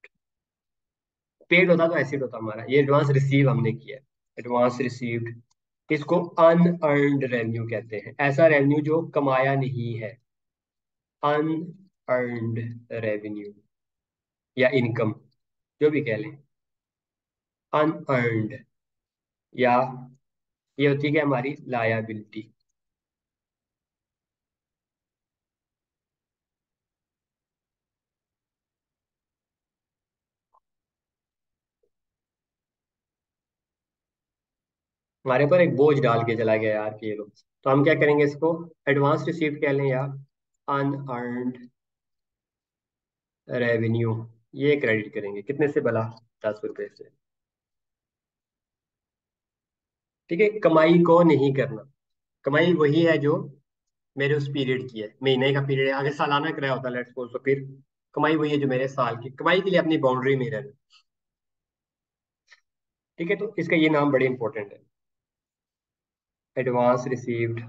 पेड होता तो एसिड होता हमारा, ये एडवांस रिसीव हमने किया है, एडवांस रिसीव्ड। इसको अनअर्न्ड रेवेन्यू कहते हैं, ऐसा रेवेन्यू जो कमाया नहीं है, अनअर्न्ड रेवेन्यू या इनकम, जो भी कह लें, अनअर्न्ड। या ये होती है कि हमारी लायबिलिटी। हमारे ऊपर एक बोझ डाल के चला गया यार कि ये लोग, तो हम क्या करेंगे इसको, एडवांस रिसीव्ड कह लें या अनअर्न्ड रेवेन्यू। ये क्रेडिट करेंगे कितने से भला? दस रुपए से, ठीक है। कमाई को नहीं करना, कमाई वही है जो मेरे उस पीरियड की है, महीने का पीरियड है, अगर सालाना किराया होता लेट्स सपोज, तो फिर कमाई वही है जो मेरे साल की कमाई के लिए अपनी बाउंड्री में रहना, ठीक है। तो इसका ये नाम बड़े इंपॉर्टेंट है, एडवांस रिसीव्ड,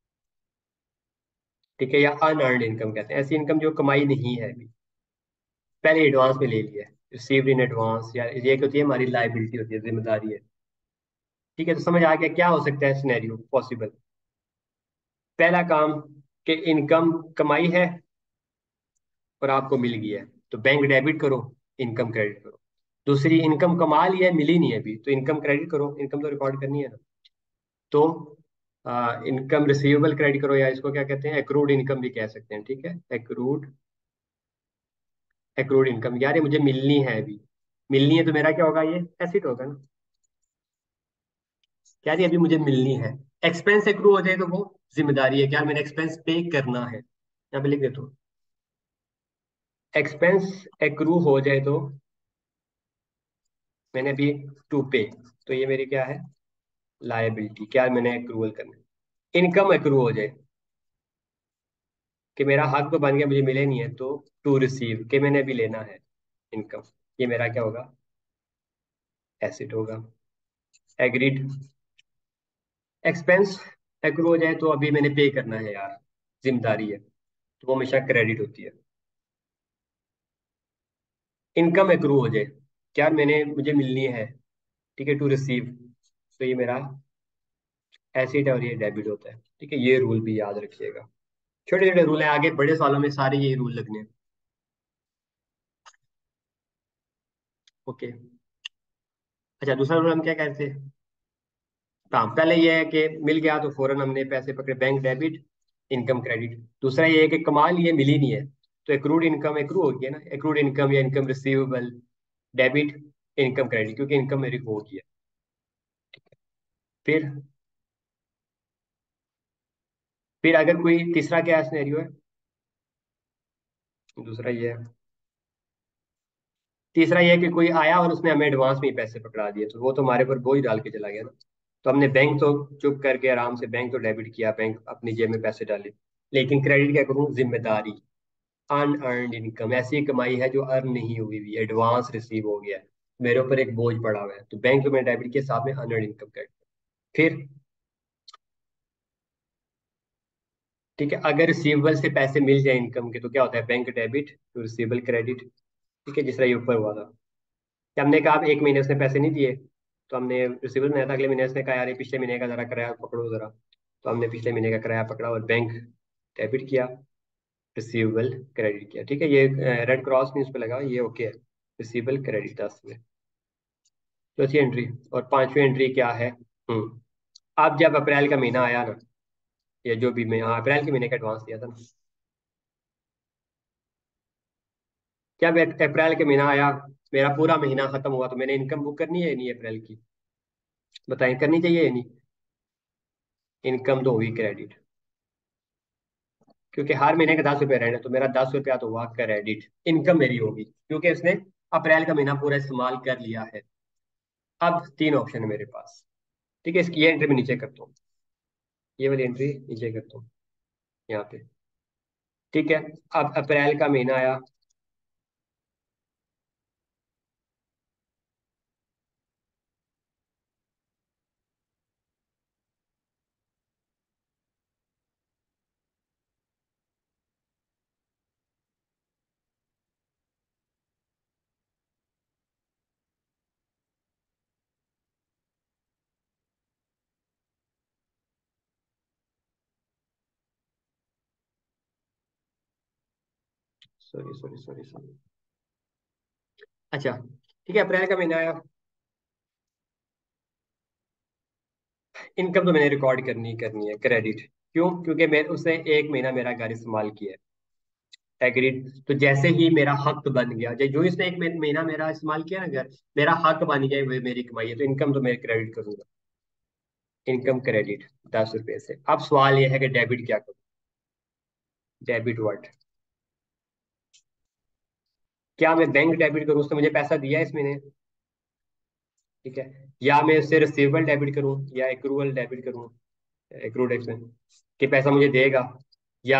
ठीक है। या अनअर्न्ड इनकम कहते हैं ऐसी इनकम जो कमाई नहीं है अभी, पहले एडवांस में ले लिया है, रिसीव्ड इन एडवांस, या ये एक होती है हमारी लाइबिलिटी, होती है जिम्मेदारी है, ठीक है। तो समझ आ गया क्या हो सकता है सिनेरियो पॉसिबल? पहला काम कि इनकम कमाई है और आपको मिल गया है, तो बैंक डेबिट करो, इनकम क्रेडिट करो। दूसरी, इनकम कमा लिया है, मिली नहीं है अभी, तो इनकम क्रेडिट करो, इनकम तो रिकॉर्ड करनी है ना। तो इनकम रिसीवेबल क्रेडिट करो, या इसको क्या कहते हैं, एक्रूड इनकम भी कह सकते हैं, ठीक है। एक्रूड, एक्रूड इनकम, यार ये मुझे मिलनी है अभी, मिलनी है तो मेरा क्या होगा, ये एसिड होगा ना। यार ये अभी मुझे मिलनी है। एक्सपेंस एक्रू हो जाए तो वो जिम्मेदारी है, क्या मैंने एक्सपेंस पे करना है, यहाँ पे लिख देता हूँ। एक्सपेंस एक्रू हो जाए तो मैंने अभी टू पे, तो ये मेरी क्या है, लायबिलिटी, क्या मैंने एक्रूवल करना है। इनकम एक्रू हो जाए कि मेरा हक तो बन गया, मुझे मिले नहीं है, तो टू रिसीव, कि मैंने अभी लेना है इनकम, ये मेरा क्या होगा, एसिड होगा। एग्रीड। एक्सपेंस एक्रू हो जाए तो अभी मैंने पे करना है यार, जिम्मेदारी है, तो वो हमेशा क्रेडिट होती है। इनकम एक्रू हो जाए, क्या मैंने मुझे मिलनी है, ठीक है, टू रिसीव, तो ये मेरा एसिड और ये डेबिट होता है। ठीक है, ये रूल भी याद रखिएगा। छोटे छोटे रूल हैं, आगे बड़े सालों में सारे यही रूल लगने हैं। ओके। अच्छा, दूसरा रूल हम क्या कहते हैं? हाँ, पहले ये है कि मिल गया तो फौरन हमने पैसे पकड़े, बैंक डेबिट, इनकम क्रेडिट। दूसरा ये है कि कमा लिए, मिली नहीं है, तो एक्रूड इनकम एक्रू होगी ना, एक्रूड इनकम या income receivable, debit, income credit, क्योंकि इनकम मेरी हो गई है। फिर फिर अगर कोई तीसरा क्या सिनेरियो है? दूसरा ये है, तीसरा ये है कि कोई आया और उसने हमें एडवांस में ही पैसे पकड़ा दिए, तो वो तो हमारे पर बोझ डाल के चला गया ना। तो हमने बैंक तो चुप करके आराम से बैंक तो डेबिट किया, बैंक अपनी जेब में पैसे डाले, लेकिन क्रेडिट क्या करूँ? जिम्मेदारी, अनअर्नड इनकम, ऐसी कमाई है जो अर्न नहीं हुई हुई, एडवांस रिसीव हो गया है, मेरे ऊपर एक बोझ पड़ा हुआ है, तो बैंक तो मैंने डेबिट के साथ में अनअर्नड इनकम क्रेडिट। फिर ठीक है, अगर रिसीवेबल से पैसे मिल जाए इनकम के, तो क्या होता है? बैंक डेबिट तो रिसीवेबल क्रेडिट। ठीक है, जिस तरह ये ऊपर हुआ था कि हमने कहा अब एक महीने उसने पैसे नहीं दिए, तो हमने रिसीवेबल नहीं था, अगले महीने उसने कहा यार ये पिछले महीने का जरा किराया पकड़ो जरा, तो हमने पिछले महीने का किराया पकड़ा और बैंक डेबिट किया, रिसीवेबल क्रेडिट किया। ठीक है, ये रेड क्रॉस भी उस पर लगा, ये ओके है, रिसीवेबल क्रेडिट दस में। चौथी एंट्री और पांचवी एंट्री क्या है? हम्म अब जब अप्रैल का महीना आया ना, या जो भी मैं, हाँ, अप्रैल के महीने का एडवांस दिया था ना, जब एक- अप्रैल के महीना आया, मेरा पूरा महीना खत्म हुआ, तो मैंने इनकम बुक करनी है या नहीं अप्रैल की? बताएं, करनी चाहिए या नहीं? इनकम तो हुई क्रेडिट, क्योंकि हर महीने का दस रुपये रहना, तो मेरा दस रुपया तो हुआ क्रेडिट, इनकम मेरी होगी क्योंकि उसने अप्रैल का महीना पूरा इस्तेमाल कर लिया है। अब तीन ऑप्शन है मेरे पास। ठीक है, इसकी ये एंट्री में नीचे करता हूँ, ये वाली एंट्री नीचे करता हूँ यहाँ पे। ठीक है, अब अप्रैल का महीना आया, सॉरी सॉरी सॉरी सॉरी, अच्छा, ठीक है, अप्रैल का महीना आया, इनकम तो मैंने रिकॉर्ड करनी ही करनी है क्रेडिट। क्यों? क्योंकि मैं उसने एक महीना मेरा घर इस्तेमाल किया है, एग्रीड। तो जैसे ही मेरा हक बन गया, जो जो इसने एक मही- महीना मेरा इस्तेमाल किया ना घर, मेरा हक बन गया, वो मेरी कमाई है, तो इनकम तो मैं क्रेडिट करूंगा, इनकम क्रेडिट दस रुपए से। अब सवाल यह है कि डेबिट क्या करूं? Debit what? क्या मैं बैंक डेबिट करूं, उसने मुझे पैसा दिया है इस महीने, ठीक है, या मैं उससे रिसीवेबल डेबिट करूं, या एक्रूवल डेबिट करूं, एक्रूड एक्सपेंस, कि पैसा मुझे देगा, या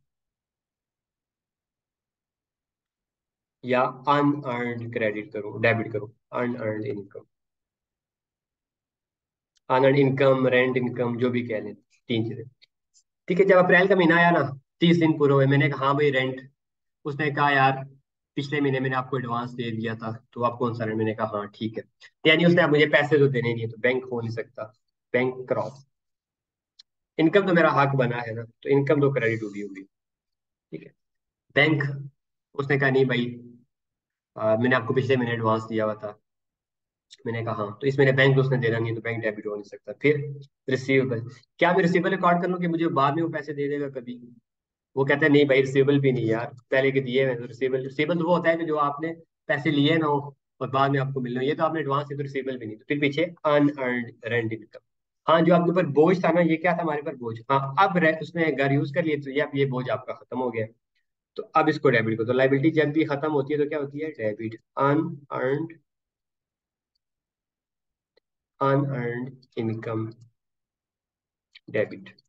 या अनअर्न्ड क्रेडिट करूं, डेबिट करूं, unearned income, unearned income, rent income, जो भी कह लें, तीन चीजें। ठीक है, जब अप्रैल का महीना आया ना, तीस दिन पूरे हुए, मैंने कहा हाँ भाई रेंट, उसने कहा यार पिछले महीने मैंने आपको एडवांस दे दिया था, तो आप कौन सा रेंट? मैंने कहा हाँ ठीक है, यानी उसने अब मुझे पैसे तो देने नहीं है, तो बैंक हो नहीं सकता, बैंक क्रॉस। इनकम तो मेरा हक बना है ना, तो इनकम तो क्रेडिट हुई होगी। ठीक है, बैंक, उसने कहा नहीं भाई, आ, मैंने आपको पिछले महीने एडवांस दिया हुआ था, मैंने कहा हाँ, तो इस महीने बैंक तो उसने देना नहीं है, तो बैंक डेबिट हो नहीं सकता। फिर रिसीवेबल, क्या मैं रिसीवेबल रिकॉर्ड कर लूँ कि मुझे बाद में वो पैसे दे देगा कभी? वो कहता है नहीं भाई, रिसीवेबल भी नहीं यार, पहले के दिए हुए हैं, तो रिसीवेबल, रिसीवेबल तो वो होता है कि जो आपने पैसे लिए ना हो और बाद में आपको मिलना हो, ये तो आपने एडवांस है, तो रिसीवेबल भी नहीं। तो फिर पीछे अनअर्न्ड रेंट इनकम, हाँ, जो आपके ऊपर बोझ था ना, ये क्या था हमारे ऊपर बोझ, हाँ, अब रे- उसने घर यूज कर लिए, तो ये अब ये बोझ आपका खत्म हो गया, तो अब इसको डेबिट को, तो लाइबिलिटी जब भी खत्म होती है तो क्या होती है? Debit, unearned, unearned income debit.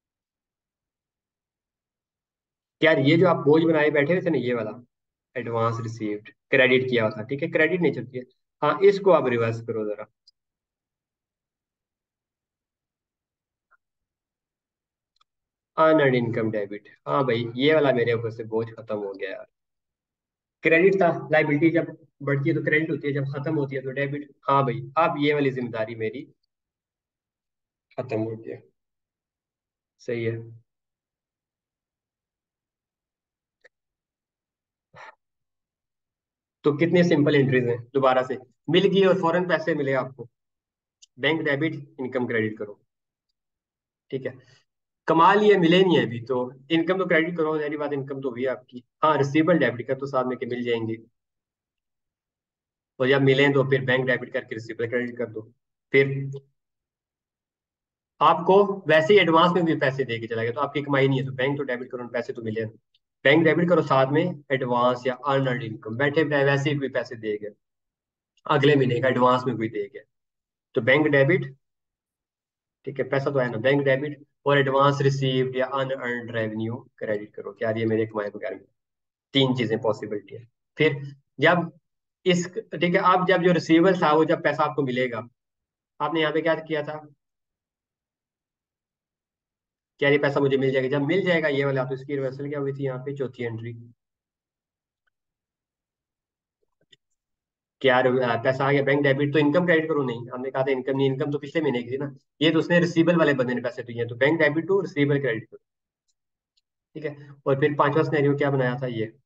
यार ये जो आप बोझ बनाए बैठे हुए थे ना, ये वाला एडवांस रिसीव्ड क्रेडिट किया हुआ था, ठीक है, क्रेडिट नहीं चलती है, हाँ, इसको आप रिवर्स करो जरा। अनअर्न्ड इनकम डेबिट, हाँ भाई ये वाला मेरे ऊपर से बोझ खत्म हो गया यार। क्रेडिट था, लाइबिलिटी जब बढ़ती है तो क्रेडिट होती है, जब खत्म होती है तो डेबिट। हाँ भाई अब ये वाली जिम्मेदारी मेरी खत्म हो गई है। सही है। तो कितने सिंपल एंट्रीज हैं दोबारा से? मिल गई और फौरन पैसे मिले आपको, बैंक डेबिट, इनकम क्रेडिट करो। ठीक है, कमा लिए मिले नहीं है अभी तो इनकम तो क्रेडिट करो, सारी बात इनकम तो हुई है आपकी। हाँ रिसीवेबल डेबिट कर तो साथ में के मिल जाएंगे, और जब मिलें तो फिर बैंक डेबिट करके रिसीवेबल क्रेडिट कर दो। फिर आपको वैसे ही एडवांस में भी पैसे दे के चला गया तो आपकी कमाई नहीं है, तो बैंक तो डेबिट करो, पैसे तो मिले। बैंक डेबिट करो साथ में एडवांस या अर्नड इनकम, बैठे बैठे वैसे ही कोई पैसे दे गया, अगले महीने का एडवांस में कोई दे गया, तो बैंक डेबिट। ठीक है, पैसा तो है ना, बैंक डेबिट और एडवांस रिसीव्ड या अनअर्न्ड रेवेन्यू क्रेडिट करो, क्या ये मेरे कमाए बगैर में। तीन चीजें पॉसिबिलिटी है। फिर जब इस ठीक है, अब जब जो रिसीवेबल था वो जब पैसा आपको मिलेगा, आपने यहाँ पे क्या किया था, क्या ये पैसा मुझे मिल जाएगा, जब मिल जाएगा ये वाला, तो इसकी रिवर्सल क्या हुई थी यहाँ पे, चौथी एंट्री। क्या रि- पैसा आ गया बैंक डेबिट, तो इनकम क्रेडिट करो, नहीं हमने कहा था इनकम नहीं, इनकम तो पिछले महीने की थी ना, ये तो उसने रिसीवेबल वाले बंदे ने पैसे दिए हैं, तो bank debit to receivable credit करो। ठीक है, और फिर पांचवा सिनेरियो क्या बनाया था ये,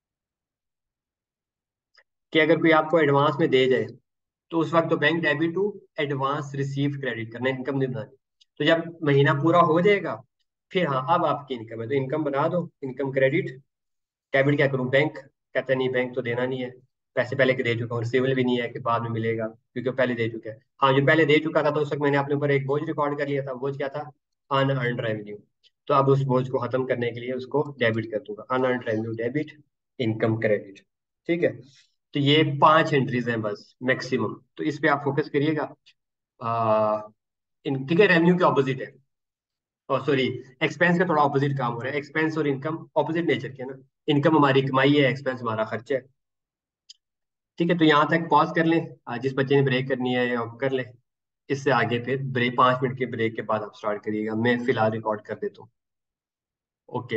कि अगर कोई आपको एडवांस में दे जाए तो उस वक्त तो bank debit to advance receive credit करना, इनकम नहीं बनानी। तो जब महीना पूरा हो जाएगा फिर हाँ अब आपकी इनकम है तो इनकम बना दो, इनकम क्रेडिट। डेबिट क्या करूं, बैंक कहते हैं नहीं बैंक तो देना नहीं है, पैसे पहले के दे चुका हूँ, रिसीवेबल भी नहीं है कि बाद में मिलेगा क्योंकि वो पहले दे चुका है। हाँ जो पहले दे चुका था तो उस वक्त मैंने अपने ऊपर एक बोझ रिकॉर्ड कर लिया था, बोझ क्या था, अनअर्न्ड रेवेन्यू। तो अब उस बोझ को खत्म करने के लिए उसको डेबिट कर दूंगा, unearned revenue debit, income credit. ठीक है, तो ये पांच एंट्रीज हैं बस मैक्सिमम, तो इस पे आप फोकस करिएगा। आ, इन ठीक है, रेवेन्यू के ऑपोजिट है, और सॉरी एक्सपेंस का थोड़ा ऑपोजिट काम हो रहा है, एक्सपेंस और इनकम ऑपोजिट नेचर के हैं ना, इनकम हमारी कमाई है, एक्सपेंस हमारा खर्चा है। ठीक है, तो यहाँ तक पॉज कर लें, आ, जिस बच्चे ने ब्रेक करनी है आप कर ले, इससे आगे फिर ब्रेक, पाँच मिनट के ब्रेक के बाद आप स्टार्ट करिएगा, मैं फिलहाल रिकॉर्ड कर देता हूँ। ओके,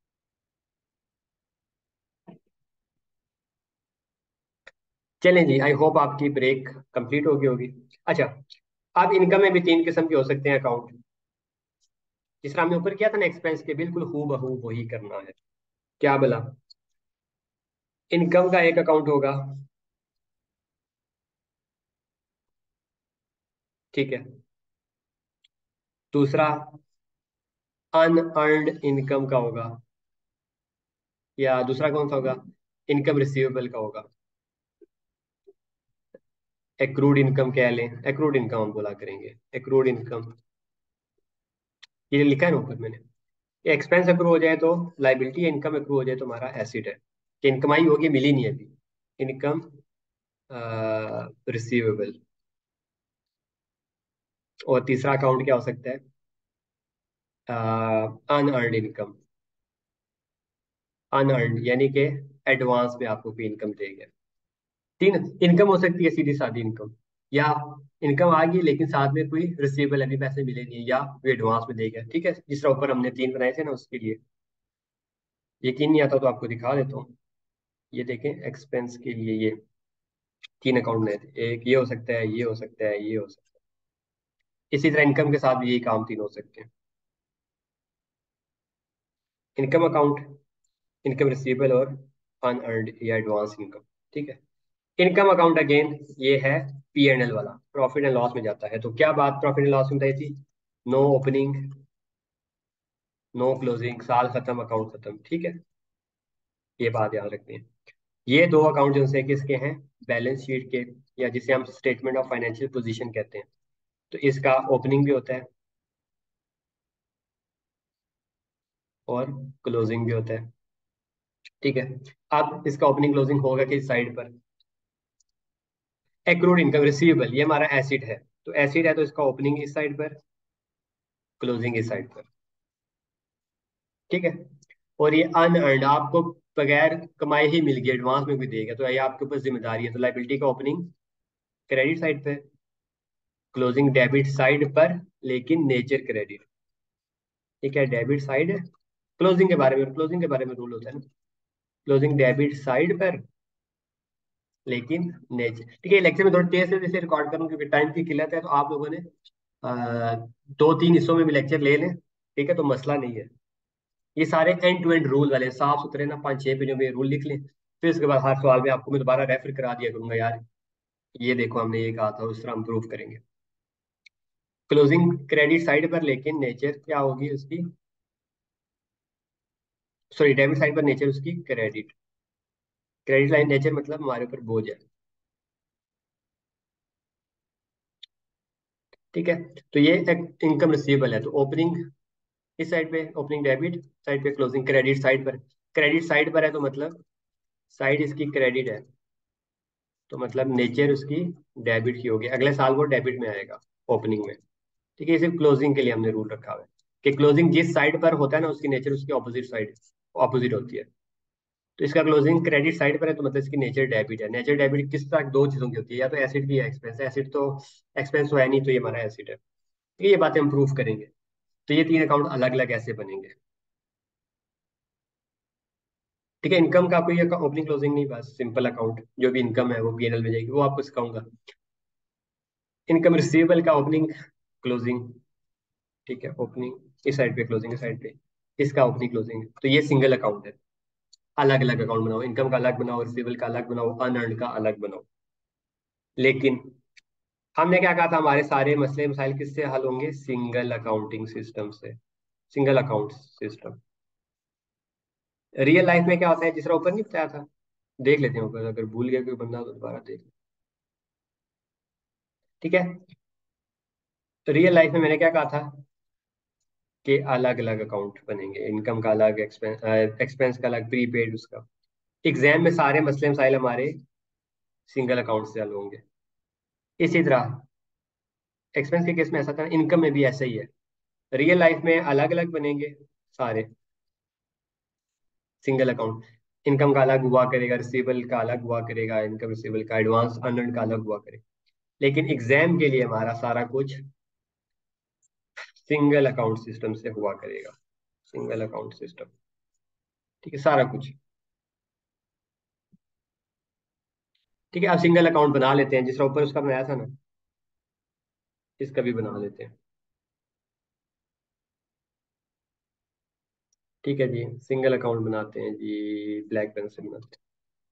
चलें जी, आई होप आपकी ब्रेक कंप्लीट हो गई होगी। अच्छा, अब इनकम में भी तीन किस्म के हो सकते हैं अकाउंट, जिस तरह हमने ऊपर किया था ना एक्सपेंस के, बिल्कुल हू बहू वही करना है। क्या बोला, इनकम का एक अकाउंट होगा, ठीक है, दूसरा अनअर्न्ड इनकम का होगा, या दूसरा कौन सा होगा, इनकम रिसीवेबल का होगा, एक्रूड इनकम कह लें, एक्रूड इनकम हम बोला करेंगे, एक्रूड इनकम, ये लिखा है ना ऊपर मैंने। एक्सपेंस अक्रू हो जाए तो लाइबिलिटी, इनकम अक्रू हो जाए तो हमारा एसिड है, कि इनकम आई होगी मिली नहीं अभी, इनकम रिसीवेबल। और तीसरा अकाउंट क्या हो सकता है, अनअर्न्ड इनकम, अनअर्न्ड यानी कि एडवांस में आपको कोई इनकम देगा। तीन इनकम हो सकती है, सीधी सादी इनकम, या इनकम आ गई लेकिन साथ में कोई रिसीवेबल अभी पैसे मिले नहीं, या वो एडवांस में देगा। ठीक है, जिस तरह ऊपर हमने तीन बनाए थे ना उसके लिए, यकीन नहीं आता तो आपको दिखा देता हूँ। ये देखें, एक्सपेंस के लिए ये तीन अकाउंट बनाए थे, एक ये हो सकता है, ये हो सकता है, ये हो सकता है, इसी तरह इनकम के साथ भी यही काम तीन हो सकते हैं, इनकम अकाउंट, इनकम रिसीवेबल और अनअर्न्ड या एडवांस इनकम। ठीक है, इनकम अकाउंट अगेन ये है पी एंड एल वाला, प्रॉफिट एंड लॉस में जाता है। तो क्या बात प्रॉफिट एंड लॉस में बताई थी, नो ओपनिंग, नो क्लोजिंग, साल खत्म अकाउंट खत्म। ठीक है, ये बात याद रखते हैं। ये दो अकाउंट जो से किसके हैं, बैलेंस शीट के, या जिसे हम स्टेटमेंट ऑफ फाइनेंशियल पोजीशन कहते हैं, तो इसका ओपनिंग भी होता है और क्लोजिंग भी होता है। ठीक है, अब इसका ओपनिंग क्लोजिंग होगा किस साइड पर, एक्रूड इनकम रिसीवेबल, ये हमारा एसिड है, तो एसिड है तो इसका ओपनिंग इस साइड पर, क्लोजिंग इस साइड पर। ठीक है, और ये अनअर्न्ड आपको बगैर कमाए ही मिल गया, एडवांस में भी देगा, तो ये आपके ऊपर जिम्मेदारी है, तो लाइबिलिटी का ओपनिंग क्रेडिट साइड पे, क्लोजिंग डेबिट साइड पर, लेकिन नेचर क्रेडिट। ठीक है, डेबिट साइड है, क्लोजिंग के बारे में क्लोजिंग के बारे में रूल होता है ना, क्लोजिंग डेबिट साइड पर, लेकिन नेचर, ठीक है, लेक्चर में थोड़ी तेज से जैसे रिकॉर्ड करूँ क्योंकि टाइम की किल्लत है, तो आप लोगों ने अ, दो तीन हिस्सों में भी लेक्चर ले लें, ठीक है, तो मसला नहीं है। ये सारे एंड टू एंड रूल वाले साफ सुथरे ना, पाँच छह पेजों में रूल लिख लें, फिर उसके बाद हर सवाल में आपको मैं दोबारा रेफर करा दिया करूंगा, यार ये देखो हमने ये कहा था, उस तरह हम प्रूव करेंगे। क्लोजिंग क्रेडिट साइड पर, लेकिन नेचर क्या होगी उसकी, सॉरी डेबिट साइड पर नेचर उसकी क्रेडिट, क्रेडिट लाइन नेचर मतलब हमारे ऊपर बोझ है। ठीक है, तो ये एक इनकम रिसीवेबल है, तो ओपनिंग इस साइड पे, ओपनिंग डेबिट साइड पे, क्लोजिंग क्रेडिट साइड पर, क्रेडिट साइड पर है तो मतलब साइड इसकी क्रेडिट है, तो मतलब नेचर उसकी डेबिट की होगी, अगले साल वो डेबिट में आएगा ओपनिंग में। ठीक है, ये सिर्फ क्लोजिंग के लिए हमने रूल रखा हुआ है कि क्लोजिंग जिस साइड पर होता है ना, उसकी नेचर उसकी ऑपोजिट साइड ऑपोजिट होती है। तो इसका क्लोजिंग क्रेडिट साइड पर है तो मतलब इसकी नेचर डेबिट है। नेचर डेबिट किस तरह, दो चीजों की होती है, या तो एसिड की या एक्सपेंस, एसिड तो एक्सपेंस तो है नहीं, तो ये हमारा एसिड है। ठीक है, ये बातें हम प्रूव करेंगे। तो ये तीन अकाउंट अलग अलग ऐसे बनेंगे। ठीक है, इनकम का कोई ओपनिंग क्लोजिंग नहीं, बस सिंपल अकाउंट, जो भी इनकम है वो पीएनएल में जाएगी, वो आपको सिखाऊंगा। इनकम रिसीवेबल का ओपनिंग क्लोजिंग, ठीक है, ओपनिंग इस साइड पे, क्लोजिंग इस साइड पे, इसका ओपनिंग क्लोजिंग, तो ये सिंगल अकाउंट है। अलग अलग अकाउंट बनाओ, इनकम का अलग बनाओ, रिसीवेबल का अलग बनाओ, अनअर्न्ड का अलग बनाओ। लेकिन हमने क्या कहा था, हमारे सारे मसले मसाइल किससे हल होंगे, सिंगल अकाउंटिंग सिस्टम से, single account system. Real life में क्या होता है, जिस तरह ऊपर नहीं बताया था, देख लेते हैं ऊपर, अगर भूल गया कोई बंदा तो दोबारा देख। ठीक है, तो रियल लाइफ में मैंने क्या कहा था कि अलग अलग अकाउंट बनेंगे, इनकम का अलग, एक्सपेंस एक्सपेंस का अलग, प्रीपेड उसका। एग्जाम में सारे मसले मसाइल हमारे सिंगल अकाउंट से हल होंगे। इसी तरह एक्सपेंस के केस में ऐसा था, इनकम में भी ऐसा ही है। रियल लाइफ में अलग अलग बनेंगे सारे, सिंगल अकाउंट। इनकम का अलग हुआ करेगा, रिसीवेबल का अलग हुआ करेगा, इनकम रिसीवेबल का, एडवांस अनअर्न्ड का अलग हुआ करेगा। लेकिन एग्जाम के लिए हमारा सारा कुछ सिंगल अकाउंट सिस्टम से हुआ करेगा, सिंगल अकाउंट सिस्टम। ठीक है, सारा कुछ। ठीक है, आप सिंगल अकाउंट बना लेते हैं, जिस तरह ऊपर उसका बनाया था ना, इसका भी बना लेते हैं। ठीक है जी, सिंगल अकाउंट बनाते हैं जी, ब्लैक पेन से बनाते हैं।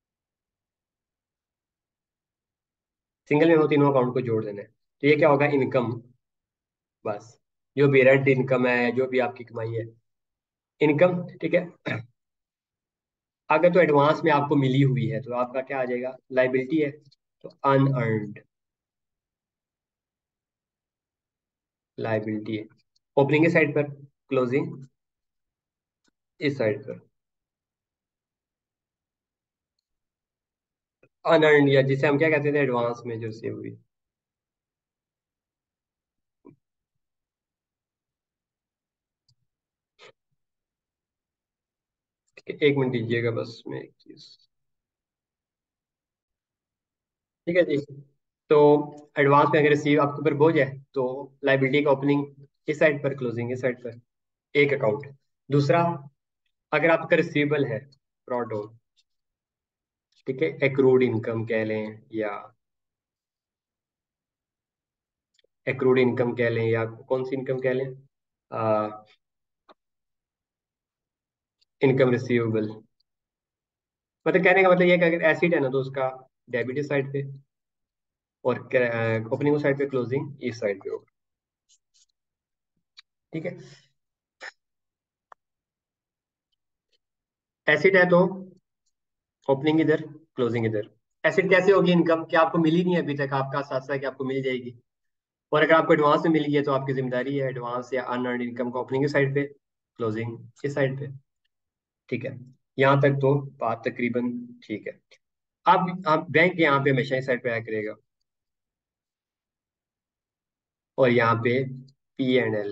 सिंगल में वो तीनों अकाउंट को जोड़ देना है, तो ये क्या होगा, इनकम, बस, जो भी रेंट इनकम है, जो भी आपकी कमाई है, इनकम। ठीक है, अगर तो एडवांस में आपको मिली हुई है तो आपका क्या आ जाएगा, लाइबिलिटी है, तो अनअर्न्ड लाइबिलिटी है। ओपनिंग के साइड पर, क्लोजिंग इस साइड पर, अनअर्न्ड, या जिसे हम क्या कहते थे, एडवांस में जो सेव हुई। ठीक है, एक मिनट दीजिएगा बस, मैं एक चीज। ठीक है जी, तो एडवांस में अगर रिसीव आपके ऊपर बोझ है तो लाइबिलिटी का ओपनिंग इस साइड पर, क्लोजिंग इस साइड पर, एक अकाउंट। दूसरा, अगर आपका रिसीवेबल है, ब्रॉड डाउन, ठीक है, एक्रूड इनकम कह लें, या एक्रूड इनकम कह लें, या कौन सी इनकम कह लें, इनकम रिसीवेबल। मतलब कहने का मतलब ये है कि अगर एसिड है ना तो उसका डेबिट इस साइड पे, और ओपनिंग उस साइड पे, क्लोजिंग इस साइड पे होगा। ठीक है, एसिड है तो ओपनिंग इधर, क्लोजिंग इधर। एसिड कैसे होगी इनकम, कि आपको मिली नहीं है अभी तक, आपका साथ साथ कि आपको मिल जाएगी, और अगर आपको एडवांस में मिल गई है तो आपकी जिम्मेदारी है एडवांस या अनअर्न्ड इनकम को ओपनिंग की साइड पे, क्लोजिंग इस साइड पे। ठीक है, यहाँ तक तो बात तकरीबन ठीक है। अब आप बैंक यहाँ पे हमेशा इस साइड पे आया करेगा, और यहाँ पे P and L,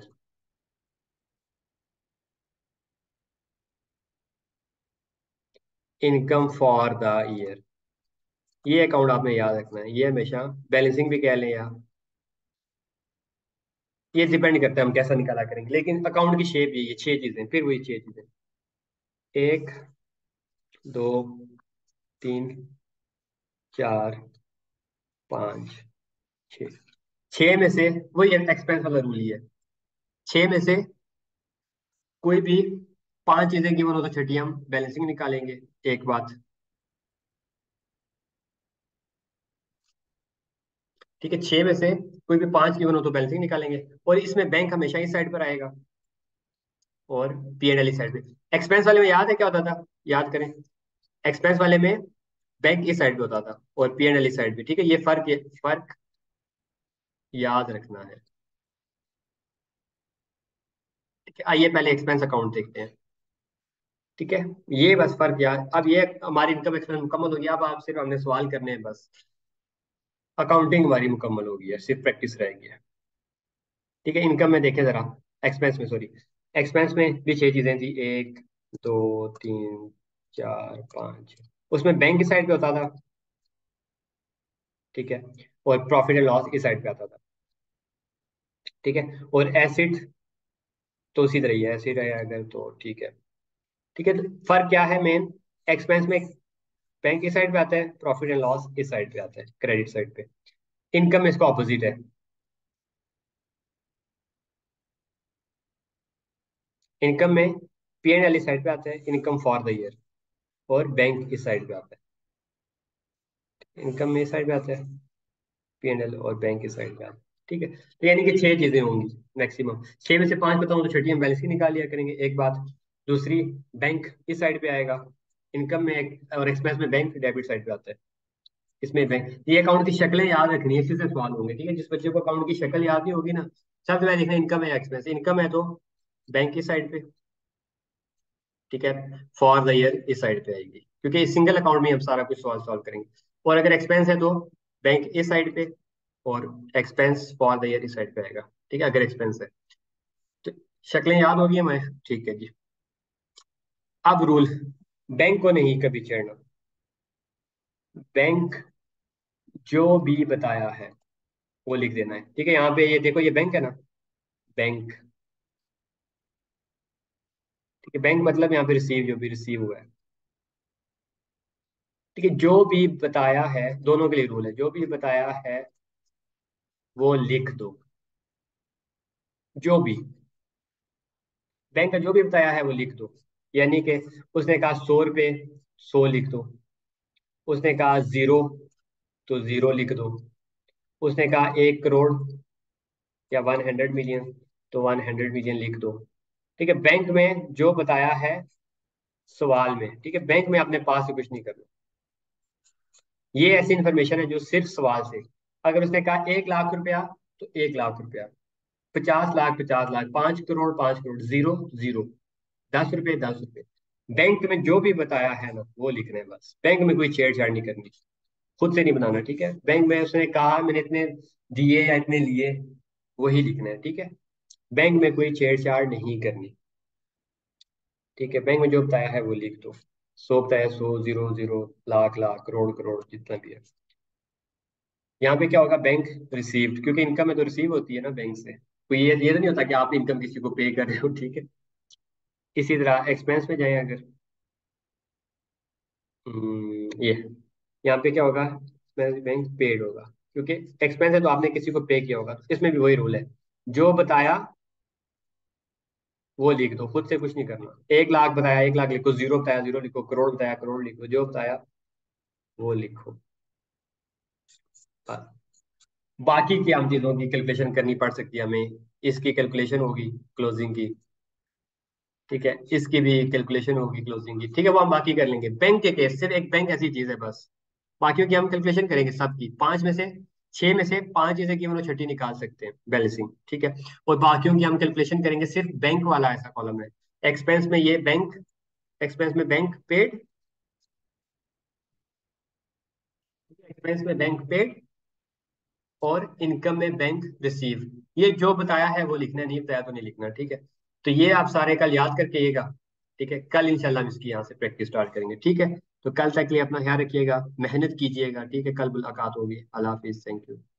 income for the year, ये अकाउंट आपने याद रखना है, ये हमेशा बैलेंसिंग भी कह लें या ये डिपेंड करता है हम कैसा निकाला करेंगे, लेकिन अकाउंट की शेप यही है, छह चीजें, फिर वही छह चीजें। एक, दो, तीन, चार, पाँच, छः। छह में से वही एक्सपेंस वाला रूल ही है। छह में से कोई भी पांच चीजें गिवन हो तो छठी हम बैलेंसिंग निकालेंगे। एक बात, ठीक है, छह में से कोई भी पांच गिवन हो तो बैलेंसिंग निकालेंगे, और इसमें बैंक हमेशा इस साइड पर आएगा और पी एंड एल इस साइड पे। एक्सपेंस वाले में याद है क्या होता था, याद करें। एक्सपेंस वाले में बैंक इस साइड पे होता था और पी एंड एल इस साइड पे, ठीक है, ये फर्क, ये फर्क याद रखना है। ठीक है, आइए पहले एक्सपेंस अकाउंट देखते हैं। ठीक है, ये बस फर्क याद, अब ये हमारी इनकम एक्सपेंस मुकम्मल हो गया, अब आप सिर्फ हमने सवाल करने हैं बस। अकाउंटिंग हमारी मुकम्मल हो गई है, सिर्फ प्रैक्टिस रह गई है। ठीक है, इनकम में देखें जरा, एक्सपेंस में सॉरी, एक्सपेंस में भी छह चीजें थी, एक, दो, तीन, चार, पाँच। उसमें बैंक की साइड पे होता था, ठीक है, और प्रॉफिट एंड लॉस इस साइड पे आता था। ठीक है, और एसिड तो उसी तरह ही है, एसिड है अगर तो ठीक है। ठीक है, तो फर्क क्या है मेन, एक्सपेंस में बैंक इस साइड पे आता है, प्रॉफिट एंड लॉस इस साइड पे आता है, क्रेडिट साइड पे। इनकम में इसका ऑपोजिट है, इनकम में पी एंड एल इस साइड पे आता है, इनकम फॉर द ईयर, और बैंक इस साइड पे आता है, इनकम में इस साइड पे आता है, पी एंड एल और बैंक की साइड पे आता है। ठीक है, तो यानी कि छह चीजें होंगी मैक्सिमम। छह में से पांच बताऊं तो छठी हम बैलेंस की निकाल लिया करेंगे, एक बात। दूसरी, बैंक इस साइड पे आएगा, इनकम में एक, और एक्सपेंस में बैंक डेबिट साइड पे आता है। इसमें बैंक, ये अकाउंट की शक्लें याद रखनी है, इसी से सवाल होंगे। ठीक है, जिस बच्चे को अकाउंट की शक्ल याद नहीं होगी ना, सबसे पहले लिखना इनकम है एक्सपेंस। इनकम है तो बैंक की साइड पे, ठीक है, फॉर द ईयर इस साइड पे आएगी, क्योंकि इस सिंगल अकाउंट में हम सारा कुछ सॉल्व सॉल्व करेंगे। और अगर एक्सपेंस है तो बैंक इस साइड पे, और एक्सपेंस फॉर द ईयर इस साइड पे आएगा। ठीक है, अगर एक्सपेंस है तो शक्लें याद होगी हमें। ठीक है जी, अब रूल, बैंक को नहीं कभी छेड़ना। बैंक जो भी बताया है वो लिख देना है। ठीक है, यहाँ पे ये देखो, ये बैंक है ना, बैंक। ठीक है, बैंक मतलब यहाँ पे रिसीव, जो भी रिसीव हुआ है। ठीक है, जो भी बताया है, दोनों के लिए रूल है, जो भी बताया है वो लिख दो। जो भी बैंक का जो भी बताया है वो लिख दो। यानी कि उसने कहा सौ रुपये, सौ लिख दो। उसने कहा जीरो, तो जीरो लिख दो। उसने कहा एक करोड़, या वन हंड्रेड मिलियन, तो वन हंड्रेड मिलियन लिख दो। ठीक है, बैंक में जो बताया है सवाल में, ठीक है, बैंक में अपने पास से कुछ नहीं करना। ये ऐसी इन्फॉर्मेशन है जो सिर्फ सवाल से, अगर उसने कहा एक लाख रुपया, तो एक लाख रुपया, पचास लाख, पचास लाख, पांच करोड़, पांच करोड़, जीरो, जीरो, दस रुपए, दस रुपए। बैंक में जो भी बताया है ना वो लिखना है बस, बैंक में कोई छेड़छाड़ नहीं करनी, खुद से नहीं बनाना। ठीक है, बैंक में उसने कहा मैंने इतने दिए या इतने लिए, वही लिखना है। ठीक है, बैंक में कोई छेड़छाड़ नहीं करनी। ठीक है, बैंक में जो बताया है वो लिख दो। सौ बताया, सौ, जीरो, जीरो, लाख, लाख, करोड़, करोड़, जितना भी है। यहाँ पे क्या होगा, बैंक रिसीव्ड, क्योंकि इनकम में तो रिसीव होती है ना बैंक से, कोई ये ये तो नहीं होता कि आप इनकम किसी को पे कर रहे हो। ठीक है, इसी तरह एक्सपेंस में जाए अगर, हम्म, ये यहाँ पे क्या होगा, बैंक पेड होगा, क्योंकि एक्सपेंस है तो आपने किसी को पे किया होगा। तो इसमें भी वही रूल है, जो बताया वो लिख दो, खुद से कुछ नहीं करना। एक लाख बताया, एक लाख लिखो, जीरो बताया, जीरो लिखो, करोड़ बताया, करोड़ लिखो, जो बताया वो लिखो। बस। बाकी की आम चीजों की कैलकुलेशन करनी पड़ सकती है हमें, इसकी कैलकुलेशन होगी क्लोजिंग की, ठीक है, इसकी भी कैलकुलेशन होगी क्लोजिंग की। ठीक है, वो हम बाकी कर लेंगे। बैंक के केस, सिर्फ एक बैंक ऐसी चीज है बस, बाकियों की हम कैलकुलेशन करेंगे सबकी। पांच में से, छह में से पांच चीजें की हम लोग छठी निकाल सकते हैं बैलेंसिंग। ठीक है, और बाकियों की हम कैलकुलेशन करेंगे, सिर्फ बैंक वाला ऐसा कॉलम है। एक्सपेंस में ये बैंक, एक्सपेंस में बैंक पेड, एक्सपेंस में बैंक पेड, और इनकम में बैंक रिसीव। ये जो बताया है वो लिखना है, नहीं बताया तो नहीं लिखना। ठीक है, तो ये आप सारे कल याद करके आइएगा। ठीक है, कल इंशाल्लाह हम इसकी यहाँ से प्रैक्टिस स्टार्ट करेंगे। ठीक है, तो कल तक के लिए अपना ख्याल रखिएगा, मेहनत कीजिएगा। ठीक है, कल मुलाकात होगी। अल्लाह हाफिज, थैंक यू।